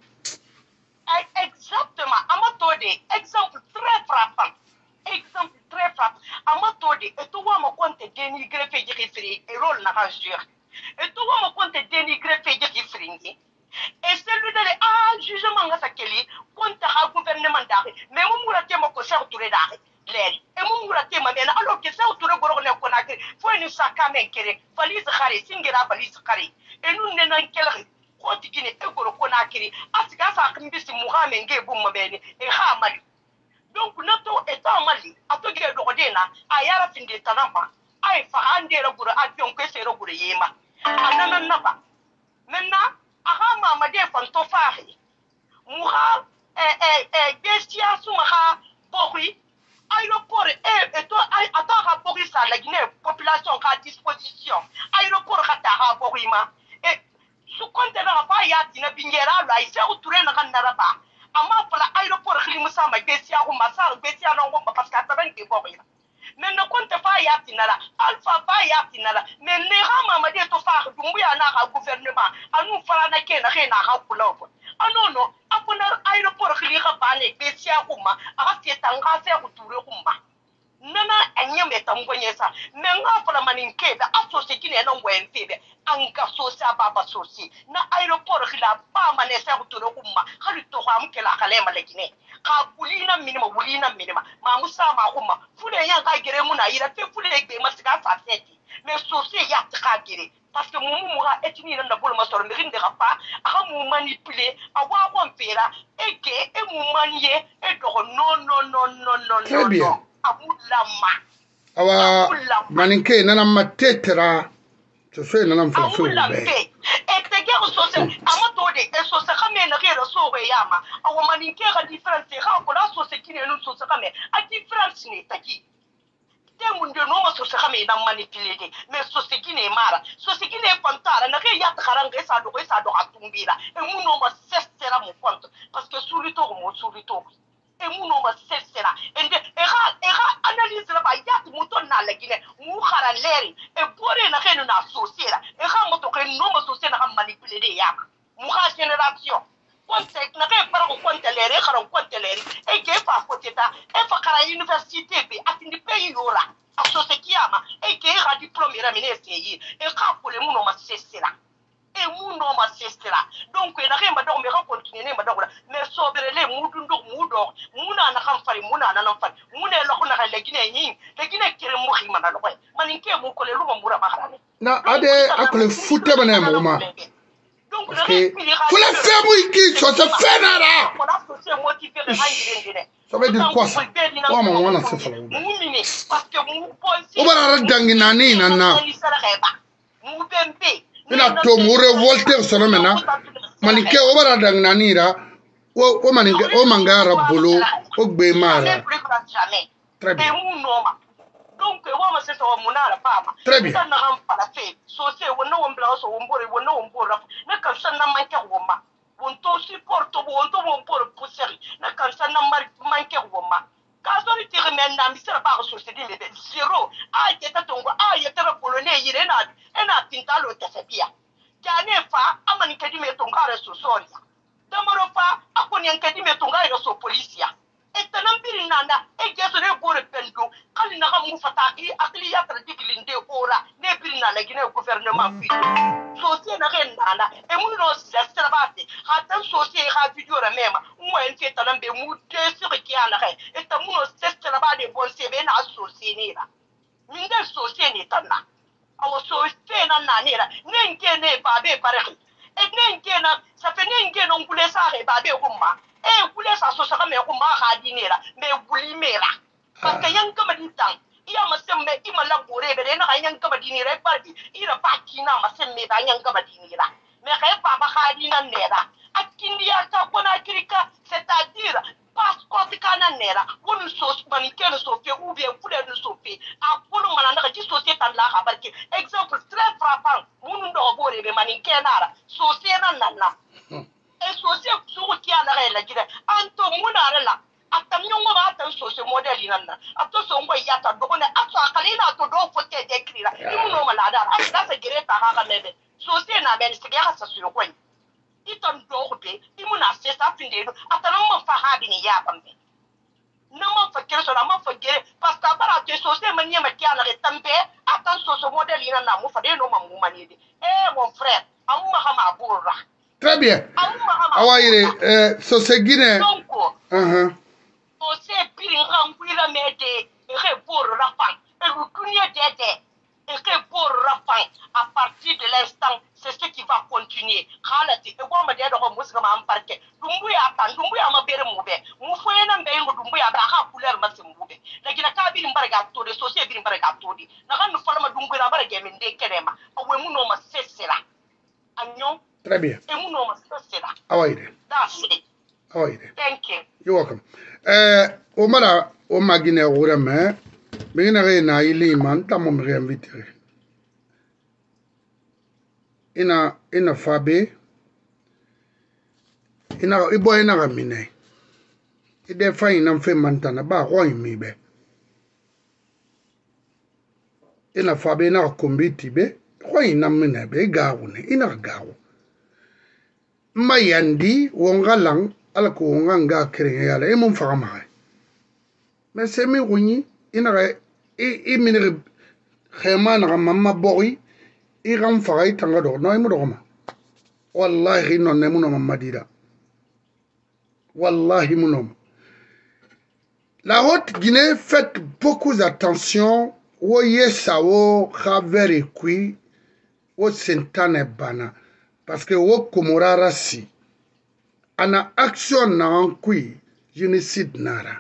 Exactement. Amatode, exemple très frappant. Exemple très frappant. Amatode, et toi, mon compte dénigré fait du référé, et rôle n'a pas joué. Et toi, mon compte dénigré fait du référé. Et celui de jugement à sa kelly, compte à gouvernement d'arrêt. Mais mon mouraté m'a conseillé autour d'arrêt. Et mon mouraté m'a bien, alors que ça autour de Goron et Konakri, faut une sakame kéré, valise carré, singera valise carré. Et nous n'en quelle quotidien et Goro Konakri, Asika Sakambis Mohamed Gebum Mabene, et Hamali. Donc, notre état Mali, à tout le Rodena, à Yara fin de Tanama, à Fahande Rogur, à Pionque Rogur Yema. Ananaba. Maintenant, Ahama Made Fantofari, Mouha, Bestia Sumaha, Bori, aéroport, et toi, à Boris à la Guinée, population à disposition, aéroport à Borima, et sous compte de la Paya, Tina Bingera, là, il s'est retourné dans Randaraba. Ama fala aéroport khilimusa ma besia ko masar besia no ngomba parce que ataban ke boya mais no compte fa ya tinala alpha fa ya tinala mais ne ha ma de to fa dumbuya na ha gouvernement anu fala na ke na ke na ha kulo anono apona aéroport khili ka bane besia ko ma aga se tanga se ko ture ko ma nana anyame tamgonye sa mais nga fala maninke da asose kine na ngwente be anga sosa baba sosi na aéroport khila ba mane sa ko ture ko ma khali to ha mkela kale malekine ka bulina minima ma musa ma kuma fule yan ka gere mu na ira te fule be masika sa seti mais sosi ya ta gere parce que mumu ga etini na bolo masoro mi rinde pa aga mu manipuler awa ko mpera eke e mu manier e do non très bien awa maninke nana matetra ce soit nana mfa so be et te gero so se amato de eso se kame na gero so be yama awa maninke ga difference ga ko la so se kine no so se kame a difference ni taki te mun de no ma so se kame na manipuler de mais so se kine mara so se kine pantara na ke ya taranga sa do atumbira e mun no ma sestera mo ponto parce que surito e muno ma sesera ende era analyse la ba yat muton na la Guinée mu khara leri e bore na khenu na sosera e kha moto ke no ma sosera ha manipuler de ya mu kha génération contexte na ke para ko kontelere khara kontelere e ke fa foteta e fa khara université be atindi pays yora a sosekiama e ke ha diplôme era mine seyi e kha ko le muno ma sesera et mon nom assistera donc na remba donc me continuer ne madong mais soberele mudundo mudo muna na kamfari muna na namfari mune lo na la Guinée ni la Guinée kire mu khima na lo maninke mu ko le lu mbura maharane na ade akole fute bana moma donc faut la faire oui qui ça se fait là ça veut dire quoi ça moi maman na se fala parce que mu ponsi o bara dangi nani nana mu bembe ina to mu revolter sono mena manike o bara dang nanira o manike o mangara bolo o gbe mara très bien donc wa ma se so munala pama très bien na ram para fe so se wona wombla so wombore wona wombora na kan san na manke woma won to support to won to wombore pousser na kan san na manke woma ka so ni tire men na mi sera ba so se di le zero a yeta tongo a yeta polonais yire na ena tintalo tesebia jane fa amani kedime tongare so soria damaro fa akoni kedime tongare so polisia etanambiri nanda egeso ne gore pendo kali na kamu fataki akli ya tradikilinde ora ne birina na gine gouvernement fi sosie na renana e mun no sestra bate hatan sosie ha video ra mema mo en fi tanambe mu tesi ki ana he etamuno sestra bade bon sebe na sosie ni ra minde sosie ni tanna awo sosie na nanira nenke ne babe pare et nenke na ça fait nenke non kule sa he babe kumma kule sa so saka me kumma ha dinera me gulimera parce que yang kama ditang iya masemme imala gore be na yang kama dinera parti ira pakina masemme ba yang kama dinera me kay baba ha dinan nera akindia ta kona kirika c'est-à-dire parce que kana nera wonu so manikelo so fe ou bien kule no so fe a polo mana na ji société la ha barki exemple très frappant wonu ndo gore be manikenara société nanna et société sur qui a la gire anto munarela atamnyongo ba ta société modèle nanna ato so ngo yata dokone ato akalina to do fote dekrira imuno malada asa se gireta ha mebe société na ben sigara sa sur ko iton do be imuna se sa finde atana mo fa ha bi ni ya bambe no mo fa kero so na mo fa gere parce que bara te société manye ma kia la tambe atan société modèle nanna mo fa de no mamu manide mon frère amma ha ma burra. Très bien. Awaire, so se Guinée. Donc, on sait bien remplir mede et pour rafan. Et vous connaissez et pour rafan à partir de l'instant, c'est ce qui va continuer. Khalati, et moi me dire de musika ma amparke. Dumbuya atan, dumbuya ma bere mube. Mu foyena mbe ngo dumbuya ba ha couleur ma semube. Lakini ka bi mbarga to de société bi mbarga to di. Na kan fala ma dumbuya mbarga mende kenema. Awe mu no ma sesela. Agnon. Très bien. Awaire. That's it. Awaire. Thank you. You're welcome. Omara, Omagine Urame, Minare na iliman, tamom réinvité. Ina Fabe, ina Ibo ina Ramine. Ide fa ina mfe mantana ba roi mibe. Ina Fabe ina kombiti be, roi ina mine be gaune, ina gawo. Mayandi wongalang ala ko wonganga kere yala e mon fama mais c'est mi runi ina e minere khema na mamma boy e ram faray tanga do no mu do ma wallahi non ne muno mamadira wallahi muno la Haute-Guinée fait beaucoup attention wo yesawo khaveri kui wo sentane bana. Parce que au Komora si ana action na ankui génocide nara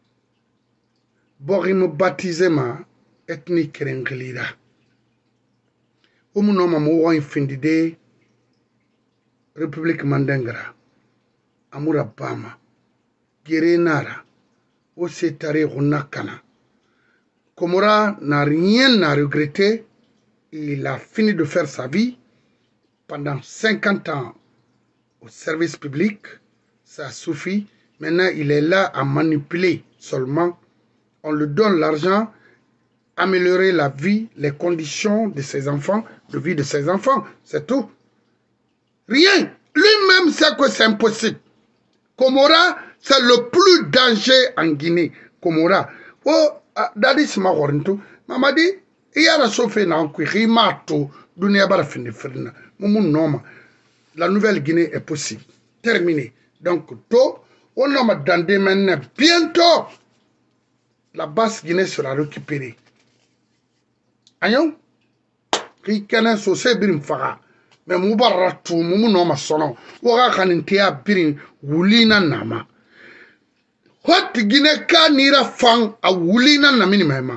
borim baptisema ethnique renglira umuno mamu wa infindide République Mandengara amura bama gere nara o setare runakana Komora n'a rien à regretter, il a fini de faire sa vie pendant 50 ans au service public, ça suffit. Maintenant, il est là à manipuler seulement. On lui donne l'argent, améliorer la vie, les conditions de ses enfants, de vie de ses enfants, c'est tout. Rien. Lui-même sait que c'est impossible. Komora, c'est le plus danger en Guinée. Komora. Oh, Dadis Mahorinto, Mamadi, il y a la chauffeur dans le mato, dunia bara fini frina. La Nouvelle-Guinée est possible. Terminé. Donc, on a dans des mains bientôt. La Basse-Guinée sera récupérée. Ayon? Rikana sose birim fara. Mais Moubaratu, Moumounoma sono. Wara kanintea birim wulina nama. Haute-Guinée ka nira fang a wulina namini mema.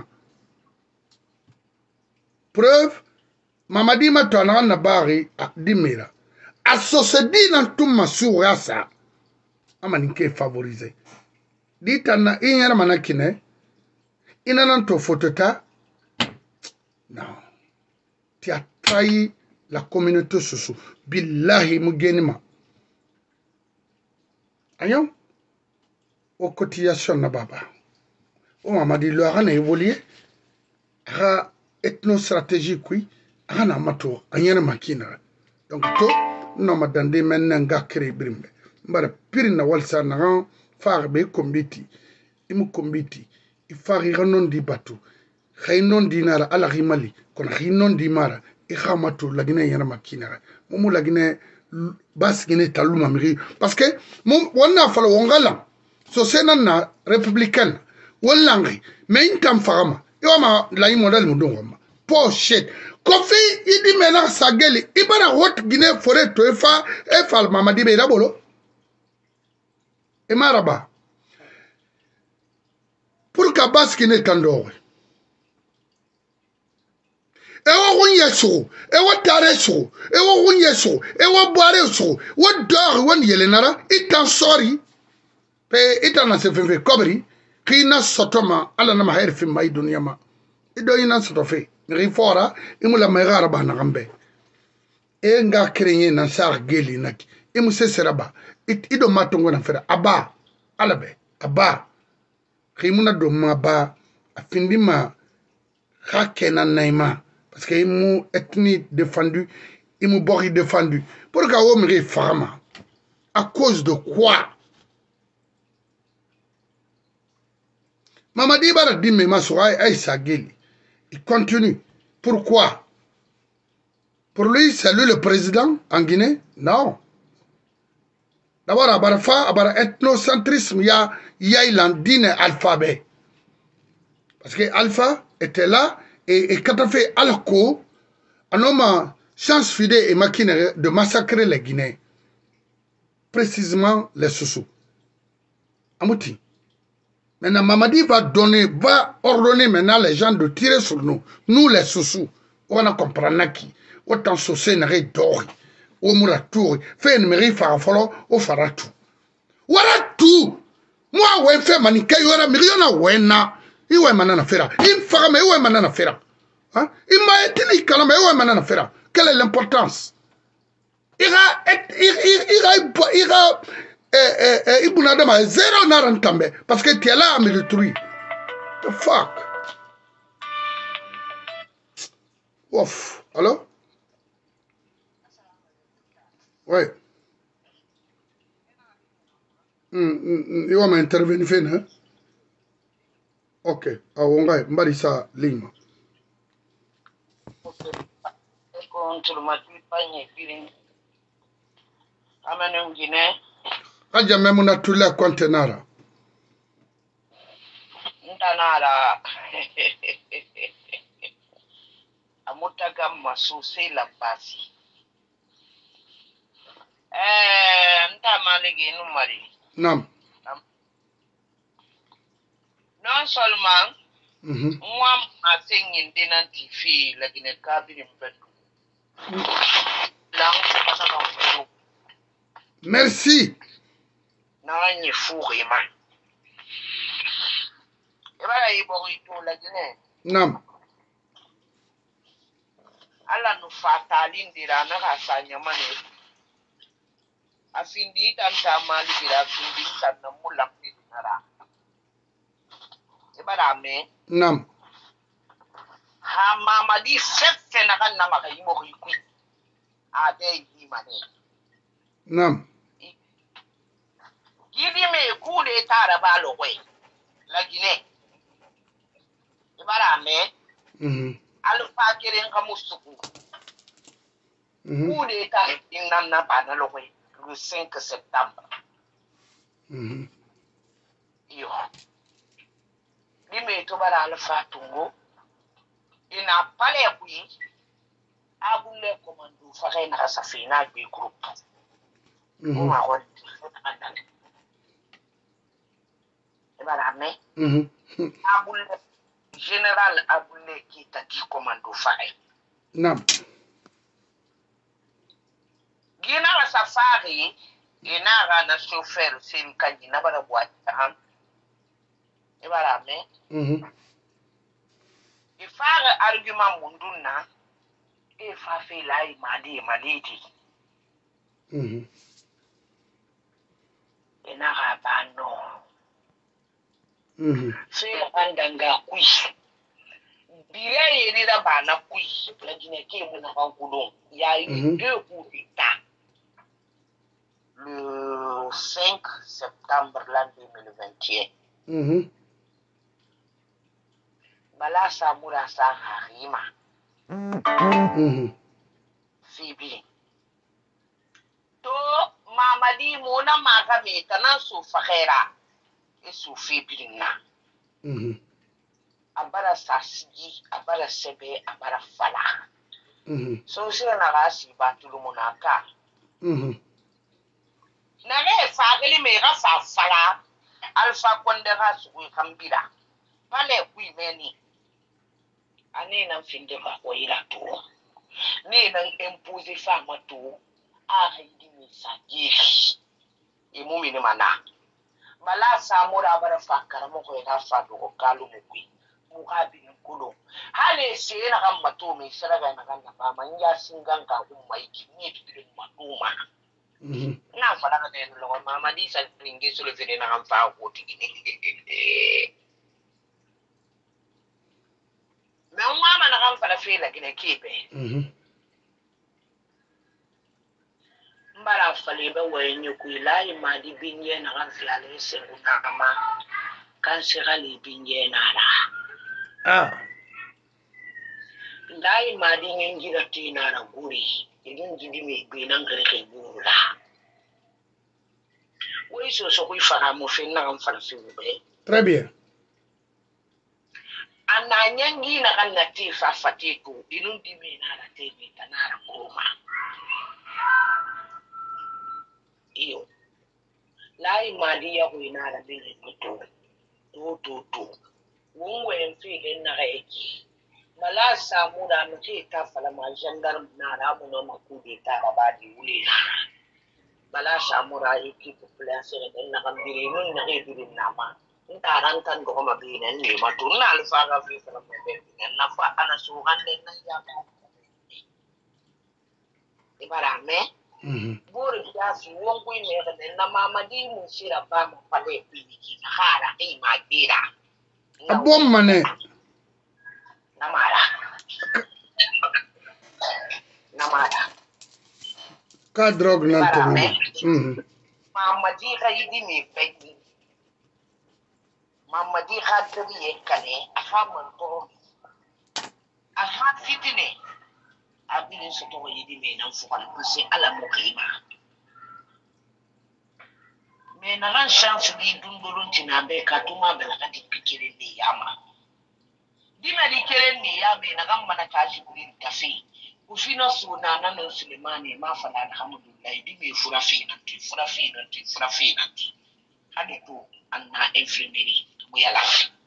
Preuve, Mamadi matana na bari a dimira. A sosedi na tuma surasa. Amaninke favorisé. Ditana inyara manakine. Inananto fotota. Non. Tu as trahi la communauté soso. Billahi mugenima. Ayon? Au cotisation na baba. O Mamadi le a évolué. Ha ethnostratégie qui. ana mato anyana makina donc to no madande men nga kere brimbe mbara piri na walsa na far be kombiti imu kombiti ifari ganon di batu khaynon dinara ala rimali kon khinon di mara ikhamatu lagine yana makina mumu lagine bas gine taluma miri parce que mum wonna fala wongala so senana républicaine wallangi mais intam fagama yoma la model mudongoma po shit kofi idi mena sageli ibara hot gine fore to efa mamadi be dabolo e maraba pour ka bas gine tandore ewa hunye so ewa tare so ewa hunye so ewa boare so wa dor won yelenara itan sorry pe itana se fefe kobri kina sotoma ala na maher fi mai dunia ma ido ina sotofe ngri fora imula megara bana gambe e nga krenye na sar geli nak imu se seraba ido matongo na fera aba alabe aba khimuna do maba afindi ma khakena naima parce que imu ethnie défendu imu bori défendu pour ka wo mri fama à cause de quoi Mamadi Bara Dime Masouaï Aïssa Geli. Il continue. Pourquoi? Pour lui, c'est lui le président en Guinée? Non. D'abord, à Bara ethnocentrisme, il y a l'andine alphabet. Parce que Alpha était là et quand on fait Alco, un homme chance fidèle et maquinaire de massacrer les Guinéens. Précisément les Soussous. Amouti. Maintenant, Mamadi va ordonner maintenant les gens de tirer sur nous. Nous, les Soussous. On a compris qui. Autant Soussé n'a rien d'or. Au Mouratour. Fait une mairie farafolo au Faratou. Voilà tout. Moi, ouais, fait manika, yora, milliona, wena. Iwe manana fera. Il fera, mais iwe manana fera. Hein? Il m'a été ni kalama, iwe manana fera. Quelle est l'importance? Ibunadama zéro narantambe parce que tu es là à me détruire. The fuck? Ouf. Allô? Ouais. Il va m'intervenir, hein? Ok. Ah, on va Marisa Lima. Ok. Contre ma tuipanye feeling. Amanu Guinée. Aja memuna tula contenara. Ntanara. Amutaga masuse la basi. Ntamalege numari. Nam. Non seulement, moi, ma singing dinner TV, la Guinée cabine Merci. Nani fourré, man. Et voilà, il borito la Guinée. Nam. Alla nous fatalin dira na rasanya mane. Afindi tanta mali dira afindi tanna mulam dinara. Et voilà, mais. Nam. Ha Mamadi fefe na kan na maka yimo ku. Ade yi mane. Nam. Gidi me coup d'état là-bas le roi. La Guinée. Et voilà, mais. Alpha Keren Kamusuku. Coup d'état in Nana Banalowe le 5 septembre. Yo. Lime to bala Alpha Tungo. Il n'a pas les couilles. Aboulé commando Farine Rassafina du groupe. On va voir. Et voilà, mais. Aboulé. Général Aboulé qui t'a dit commando Farine. Non. Gina la safari, inara na chauffeur, c'est une canine, la boîte. Et voilà, mais. Il faut un argument munduna. Il faut faire là, il m'a dit. Et n'a pas non. C'est un danga, oui. Biré et la bana puis, la Guinée qui est mon coulon. Il y a eu 2 coups d'État. Le 5 septembre l'an 2021. Bala Samura Saharima. Fibi. To Mamadi Mona Magame Tanan Sufahera. Et Sufi na. Abara Sasigi, Abara Sebe, Abara Fala. So c'est un arasi batulu monaka. Nare fageli mera fa fala. Alpha Kondera Sui Kambira. Pale kui meni. Ane nan finde ba koira to. Ne nan impose fama to. Ahidi mi sagiri. E mumi ni mana. Bala Samura bara fakara mo ko ina fa do kalu mukwi. Mukabi nkulo. Hale se na kamba to me saraga na kanda ba manja singanga umma ikini tudire matuma. Na fala na den lo mama di sa ringi solo fere na kamba ko tigini. Me mama na kamba la fela kine kipe. Mbara faliba wenye kuilai madi binye na kanfiale senguna kama kansikali binye nara. Lai madi ngira tina na guri idin gidi me binan kare gura. Wai so kui fara mo fe na kan fara be. Très bien. Ananyangi na kan natifa fatiku idin dimi na na tebe tanara koma. Iyo lai madi ya kuina da bin to wongwe mfike na reiki mala samu da muke ta fala ma gendarme na ramu no makudi ta rabadi wule bala samu ra yiki population da na kambiri nun na hebiri na ma ntaran tan go ma bi nan ne ma tun na alfa ga fi fala ma be na fa ana so hande na ya ba ibara me bore kiasi wongo imere na mama di musira ba mo pale piliki hara e madira Abom mane namara ka drog na to mama di ga idi me pegi mama di ga tabi kane aha man to aha fitine abin su to yidi me nan fu kan sai ala mo kima me na ran chance di dundurun tinabe katuma bela kati pikire ni yama di me di kere ni ya me na kan mana tashi kuri tafi ufino suna na no Sulemani ma fala alhamdulillah di me furafi nanti hadi to anna infirmeri mu yala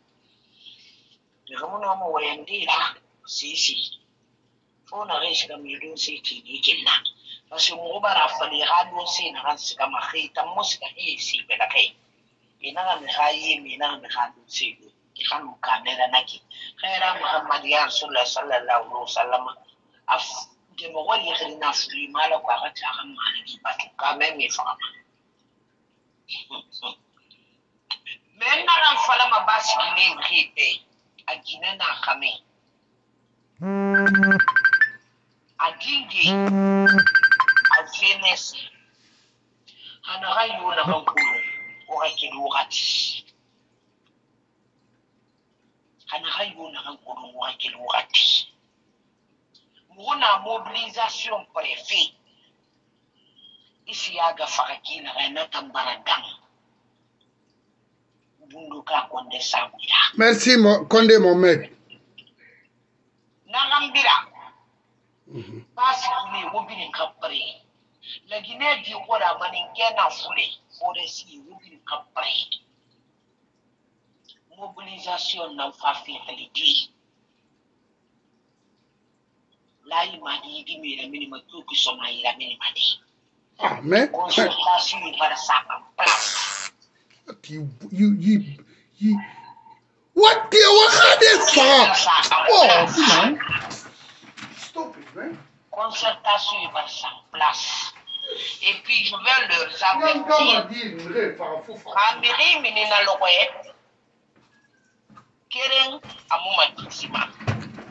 ni gamuno mo wendira sisi ona reishi kama yudun siti ni killa basi mo bara fali hadu sin hansi kama khita musika hii si bela kai ina mi khayi mi na mi hadu si ki kanu kamera naki khaira muhammad ya rasulullah sallallahu alaihi wasallam af de mo wali khirina fuli mala kwa kata kan maliki batu kama mi fama menna ran fala ma basi ni khite ajina na khame Agingi Agenesi Hanarayo na Bankulu Orakiluati Hanarayo na Bankulu Orakiluati Muna mobilisation préfet Ici aga faraki na Renata Mbaradang Bunduka Konde Samira. Merci Konde Mohamed. Nangambira Basi kule wobini kapre. La Guinée di wora maninkena fule. Foresi wobini kapre. Mobilisation na fafi halidi. La imani di mira minima tuki soma ila minimadi. Mais consultation para sapa place. You what the oh, stupid, man. Concertation par sa place. Et puis je vais leur avertir. Amiri minina lowe. Keren amuma kisima.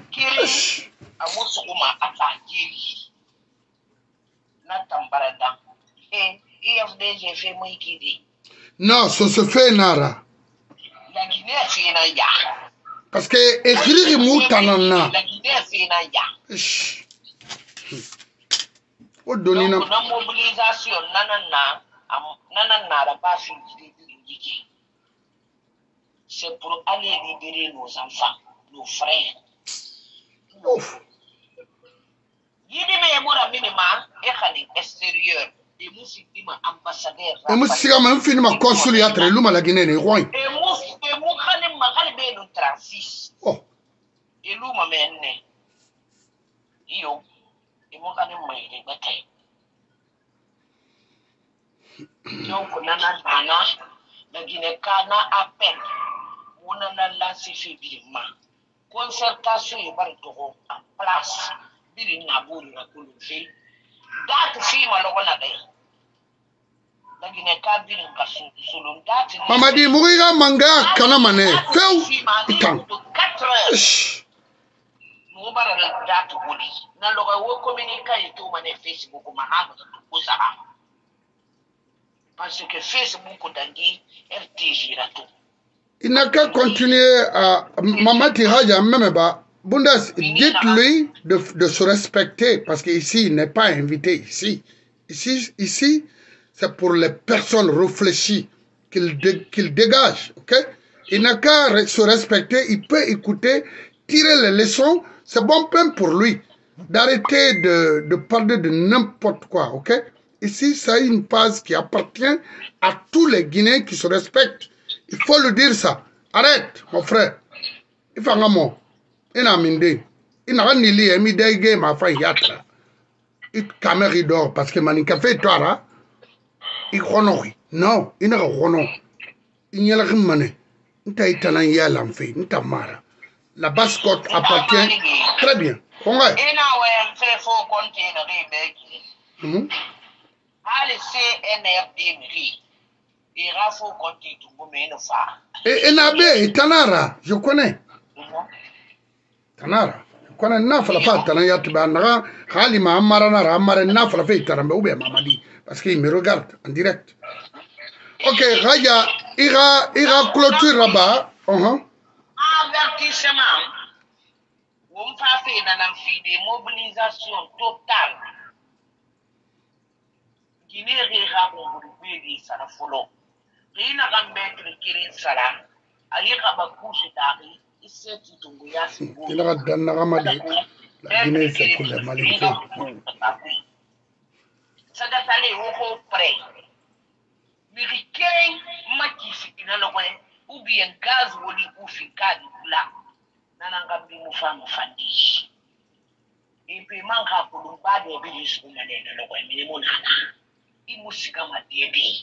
amusu kuma ata jiri na tambarada EFDG fait moi qui dit non ça se fait nara la Guinée fait na ya parce que écrire mutanana la Guinée fait na ya o donina donc na mobilisation nanana la base du c'est pour aller libérer nos enfants nos frères ouf yidi me mura minima e khali extérieur et musikima ambassadeur et musiga man finima consuliatre luma la Guinée ne roy et mu khali magal be no transis oh et luma menne iyo e mu khali mayde batay donc nana la Guinée kana appel on a lancé fébrilement concertation et bar en place biri na buru na kulufi date fi malokona dai la Guinée ka biri ka sulum date Mamadi Mouriga manga kana mane feu putain 4 heures mo bara la date boli na loga wo communiquer et tout mané Facebook ma ha ko ça parce que Facebook dangi RTG la tout il n'a qu'à continuer à Mamati Haja Memeba Bundas, dites-lui de se respecter parce qu'ici il n'est pas invité ici c'est pour les personnes réfléchies qu'il dégage, ok? Il n'a qu'à se respecter, il peut écouter, tirer les leçons, c'est bon peine pour lui d'arrêter de parler de n'importe quoi, ok? Ici, c'est une page qui appartient à tous les Guinéens qui se respectent. Il faut le dire ça. Arrête, mon frère. Il faut un mot. Il a mindé. Il n'a pas ni mi dégué ma fille yatra. Il caméra dort parce que manika fait toi là. Il chrono. Non, il n'a pas chrono. Il n'y a rien mané. Il t'a été un yal en fait. Il t'a marre. La basse-côte appartient très bien. On va. Et là, ouais, fait faux compter le remède. Allez, c'est NRD, il faut compter tout le monde. Et Nabe, Tanara, je connais. Tanara, je connais Nafla Fatana Yatibana, Halima Amarana, Amara Nafla Fetarambe, Mamadi, parce qu'il me regarde en direct. Ok, Raya, ira clôture là-bas. Avertissement. On va faire des mobilisations totales. Guinée rira pour le ça follow. Rina mettre kirin sala. Ali kaba couche tari. Isse tutungu yasi. Il a donné Ramadi. La Guinée c'est pour les Malités. Ça doit aller au près. Mais quelqu'un m'a dit ou bien gaz ou li ou fikadi là. Nananga bi mu femme fandi. Et puis manka pour pas de bilis ou mané na lokoy mi mo nana. Imusika madede.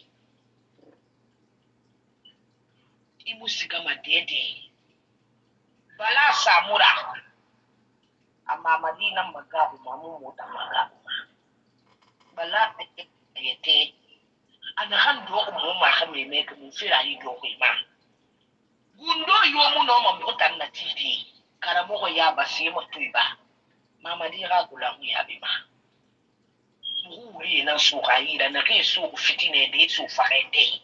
Imusika madede. Bala samura. Ama madina magabu mamu mota magabu. Bala yete. Ana kan do ko ma xamé nek mu fira yi do ko ma. Gundo yo mu no ma mota na tidi. Karamo ko ya basi mo tuiba. Mama di ra kula mu ya bima. Uri na sukaira na ke su fitine de su farete.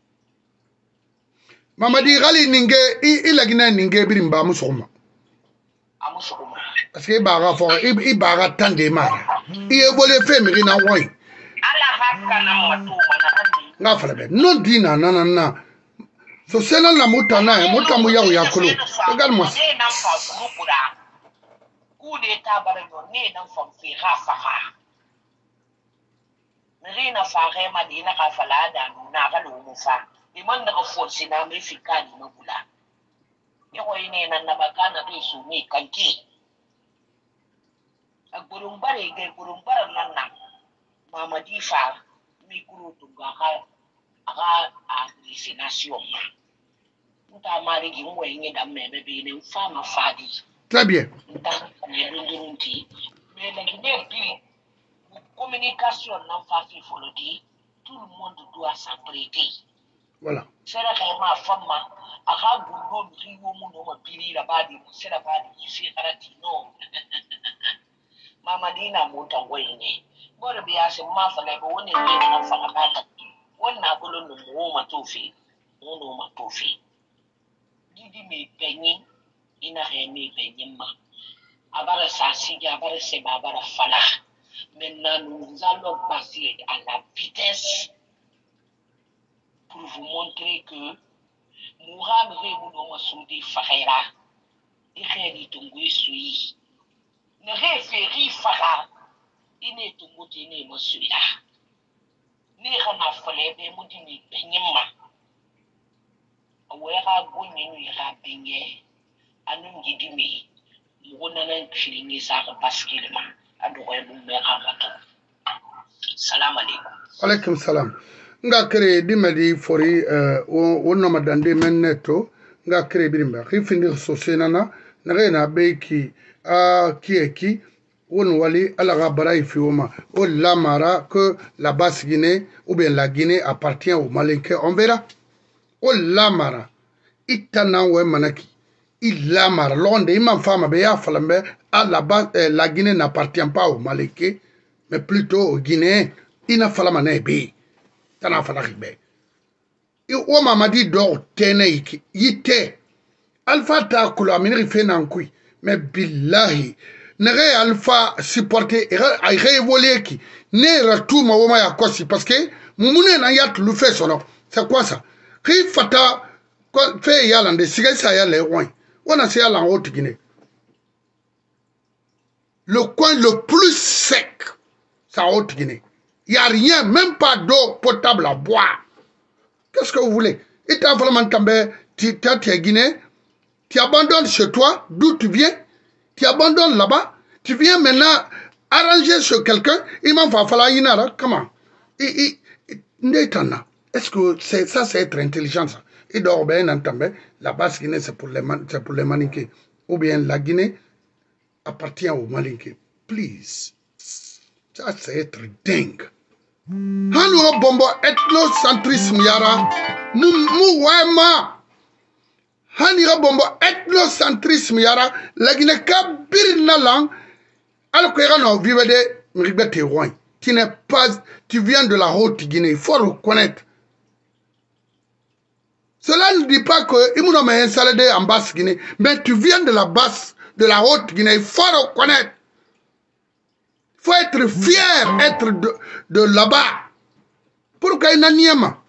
Mamadi Gali Ninge, il a gagné Ninge Birimba Musoma. Amusoma. Parce que Bara for Ibara Tandemar. Il est volé fait Mirina Wai. Ala haka na matu manani. Nafalabe, non dina, nanana. So sena la mutana, mutamuya ou yakolo. Regarde-moi. Ne nan fa grupura. Coup d'état bareno ne nan fa fi rafaha. Mirina fa rema dina ka falada na ga lo mufa. Iman na force na me fikani mabula. Yako ine nan nabakana ke su mi kanki. Agburumbare ge burumbara nan na. Mama di fa mi kuru tunga ka destination. Nta mari gi mo yin da mebe be ne fa ma fadi. Très bien. Nta ne ndunti. Mais la Guinée dit communication nan fa fi folodi. Tout le monde doit s'apprêter. Voilà. C'est la ma femme, à Raboulon, Rio, mon pili, la badi, c'est la badi, ici, Raratino. Mamadina Montawayne. What be as a mother, like one in the from a battle. One Nagolo, no more Matofi, no Matofi. Didi me penny in a hemi penima. Abara Sassiga, Abara Seba, Abara Fala. Maintenant, nous allons passer à la vitesse pour vous montrer que Mourad Rebouno Soudi Farera et Réli Tungui Sui ne référit Fara, il n'est tout moutiné Mossuya. Ni Rana Fale, mais Moutini Penyema. Awera Gounin ira Benye, Anum Gidimi, Mounanan Chilingi Sar Baskilma, Adoué Moumerato. Salam alaikum. Alaikum salam. Nga kere dimedi fori wonna madande menneto nga kere birimba khifindi sosenana na beiki a kieki won wali ala gabara ifioma o la mara que la basse Guinée ou bien la Guinée appartient aux Malinké. On verra. O la mara itana we manaki il la mara londe imam fama be ya falambe à la base la Guinée n'appartient pas aux Malinké mais plutôt aux Guinéens. Ina falama na be tana falaki be o mamadi do tene iki yite alpha ta kula minri fena nkui mais billahi nere alpha supporter ay révolé ki ne ratuma woma ya kosi parce que mumune na yat lu fait sono c'est quoi ça qui fata fait yalande siga sa ya le coin on a c'est en haute Guinée le coin le plus sec c'est en haute Guinée. Il n'y a rien, même pas d'eau potable à boire. Qu'est-ce que vous voulez? Et tu as vraiment tombé, tu es Guinée, tu abandonnes chez toi, d'où tu viens, tu abandonnes là-bas, tu viens maintenant arranger sur quelqu'un, il m'en va falloir inara, comment? Est-ce que ça c'est être intelligent ça? Et donc, la basse Guinée c'est pour les Malinké. Ou bien la Guinée appartient aux Malinké. Please. Ça c'est être dingue. Hanura bombo ethnocentrisme yara wema hanira bombo ethnocentrisme yara la Guinée kabirna lang alors que no vive de mribete roi tu n'es pas tu viens de la haute Guinée il faut reconnaître cela ne dit pas que imuno me installé en basse Guinée mais tu viens de la haute Guinée il faut reconnaître. Il faut être fier, être de là-bas. Pourquoi il n'y a pas?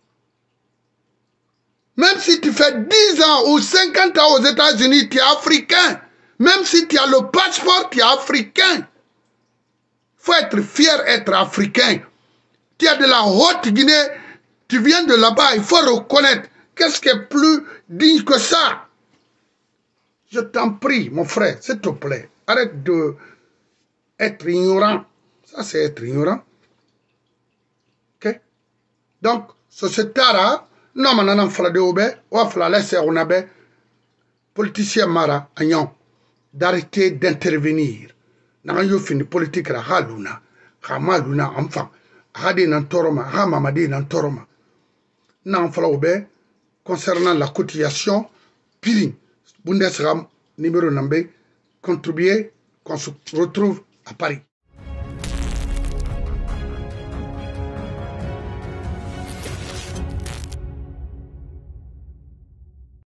Même si tu fais 10 ans ou 50 ans aux États-Unis, tu es africain. Même si tu as le passeport, tu es africain. Il faut être fier, être africain. Tu es de la Haute-Guinée, tu viens de là-bas, il faut reconnaître. Qu'est-ce qui est plus digne que ça? Je t'en prie, mon frère, s'il te plaît, arrête de... être ignorant, ça c'est être ignorant. Ok? Donc, ce tara, non, manana fala de obe, ou fala laisser on abe, politicien mara, agnon, d'arrêter d'intervenir. N'a yo fini politique la haluna, hamaluna enfant, hadi nan toroma, hamamadi nan toroma. N'a fala obe, concernant la cotisation, piling, Bundesram, numéro nambe, contribuer, qu'on se retrouve à Paris.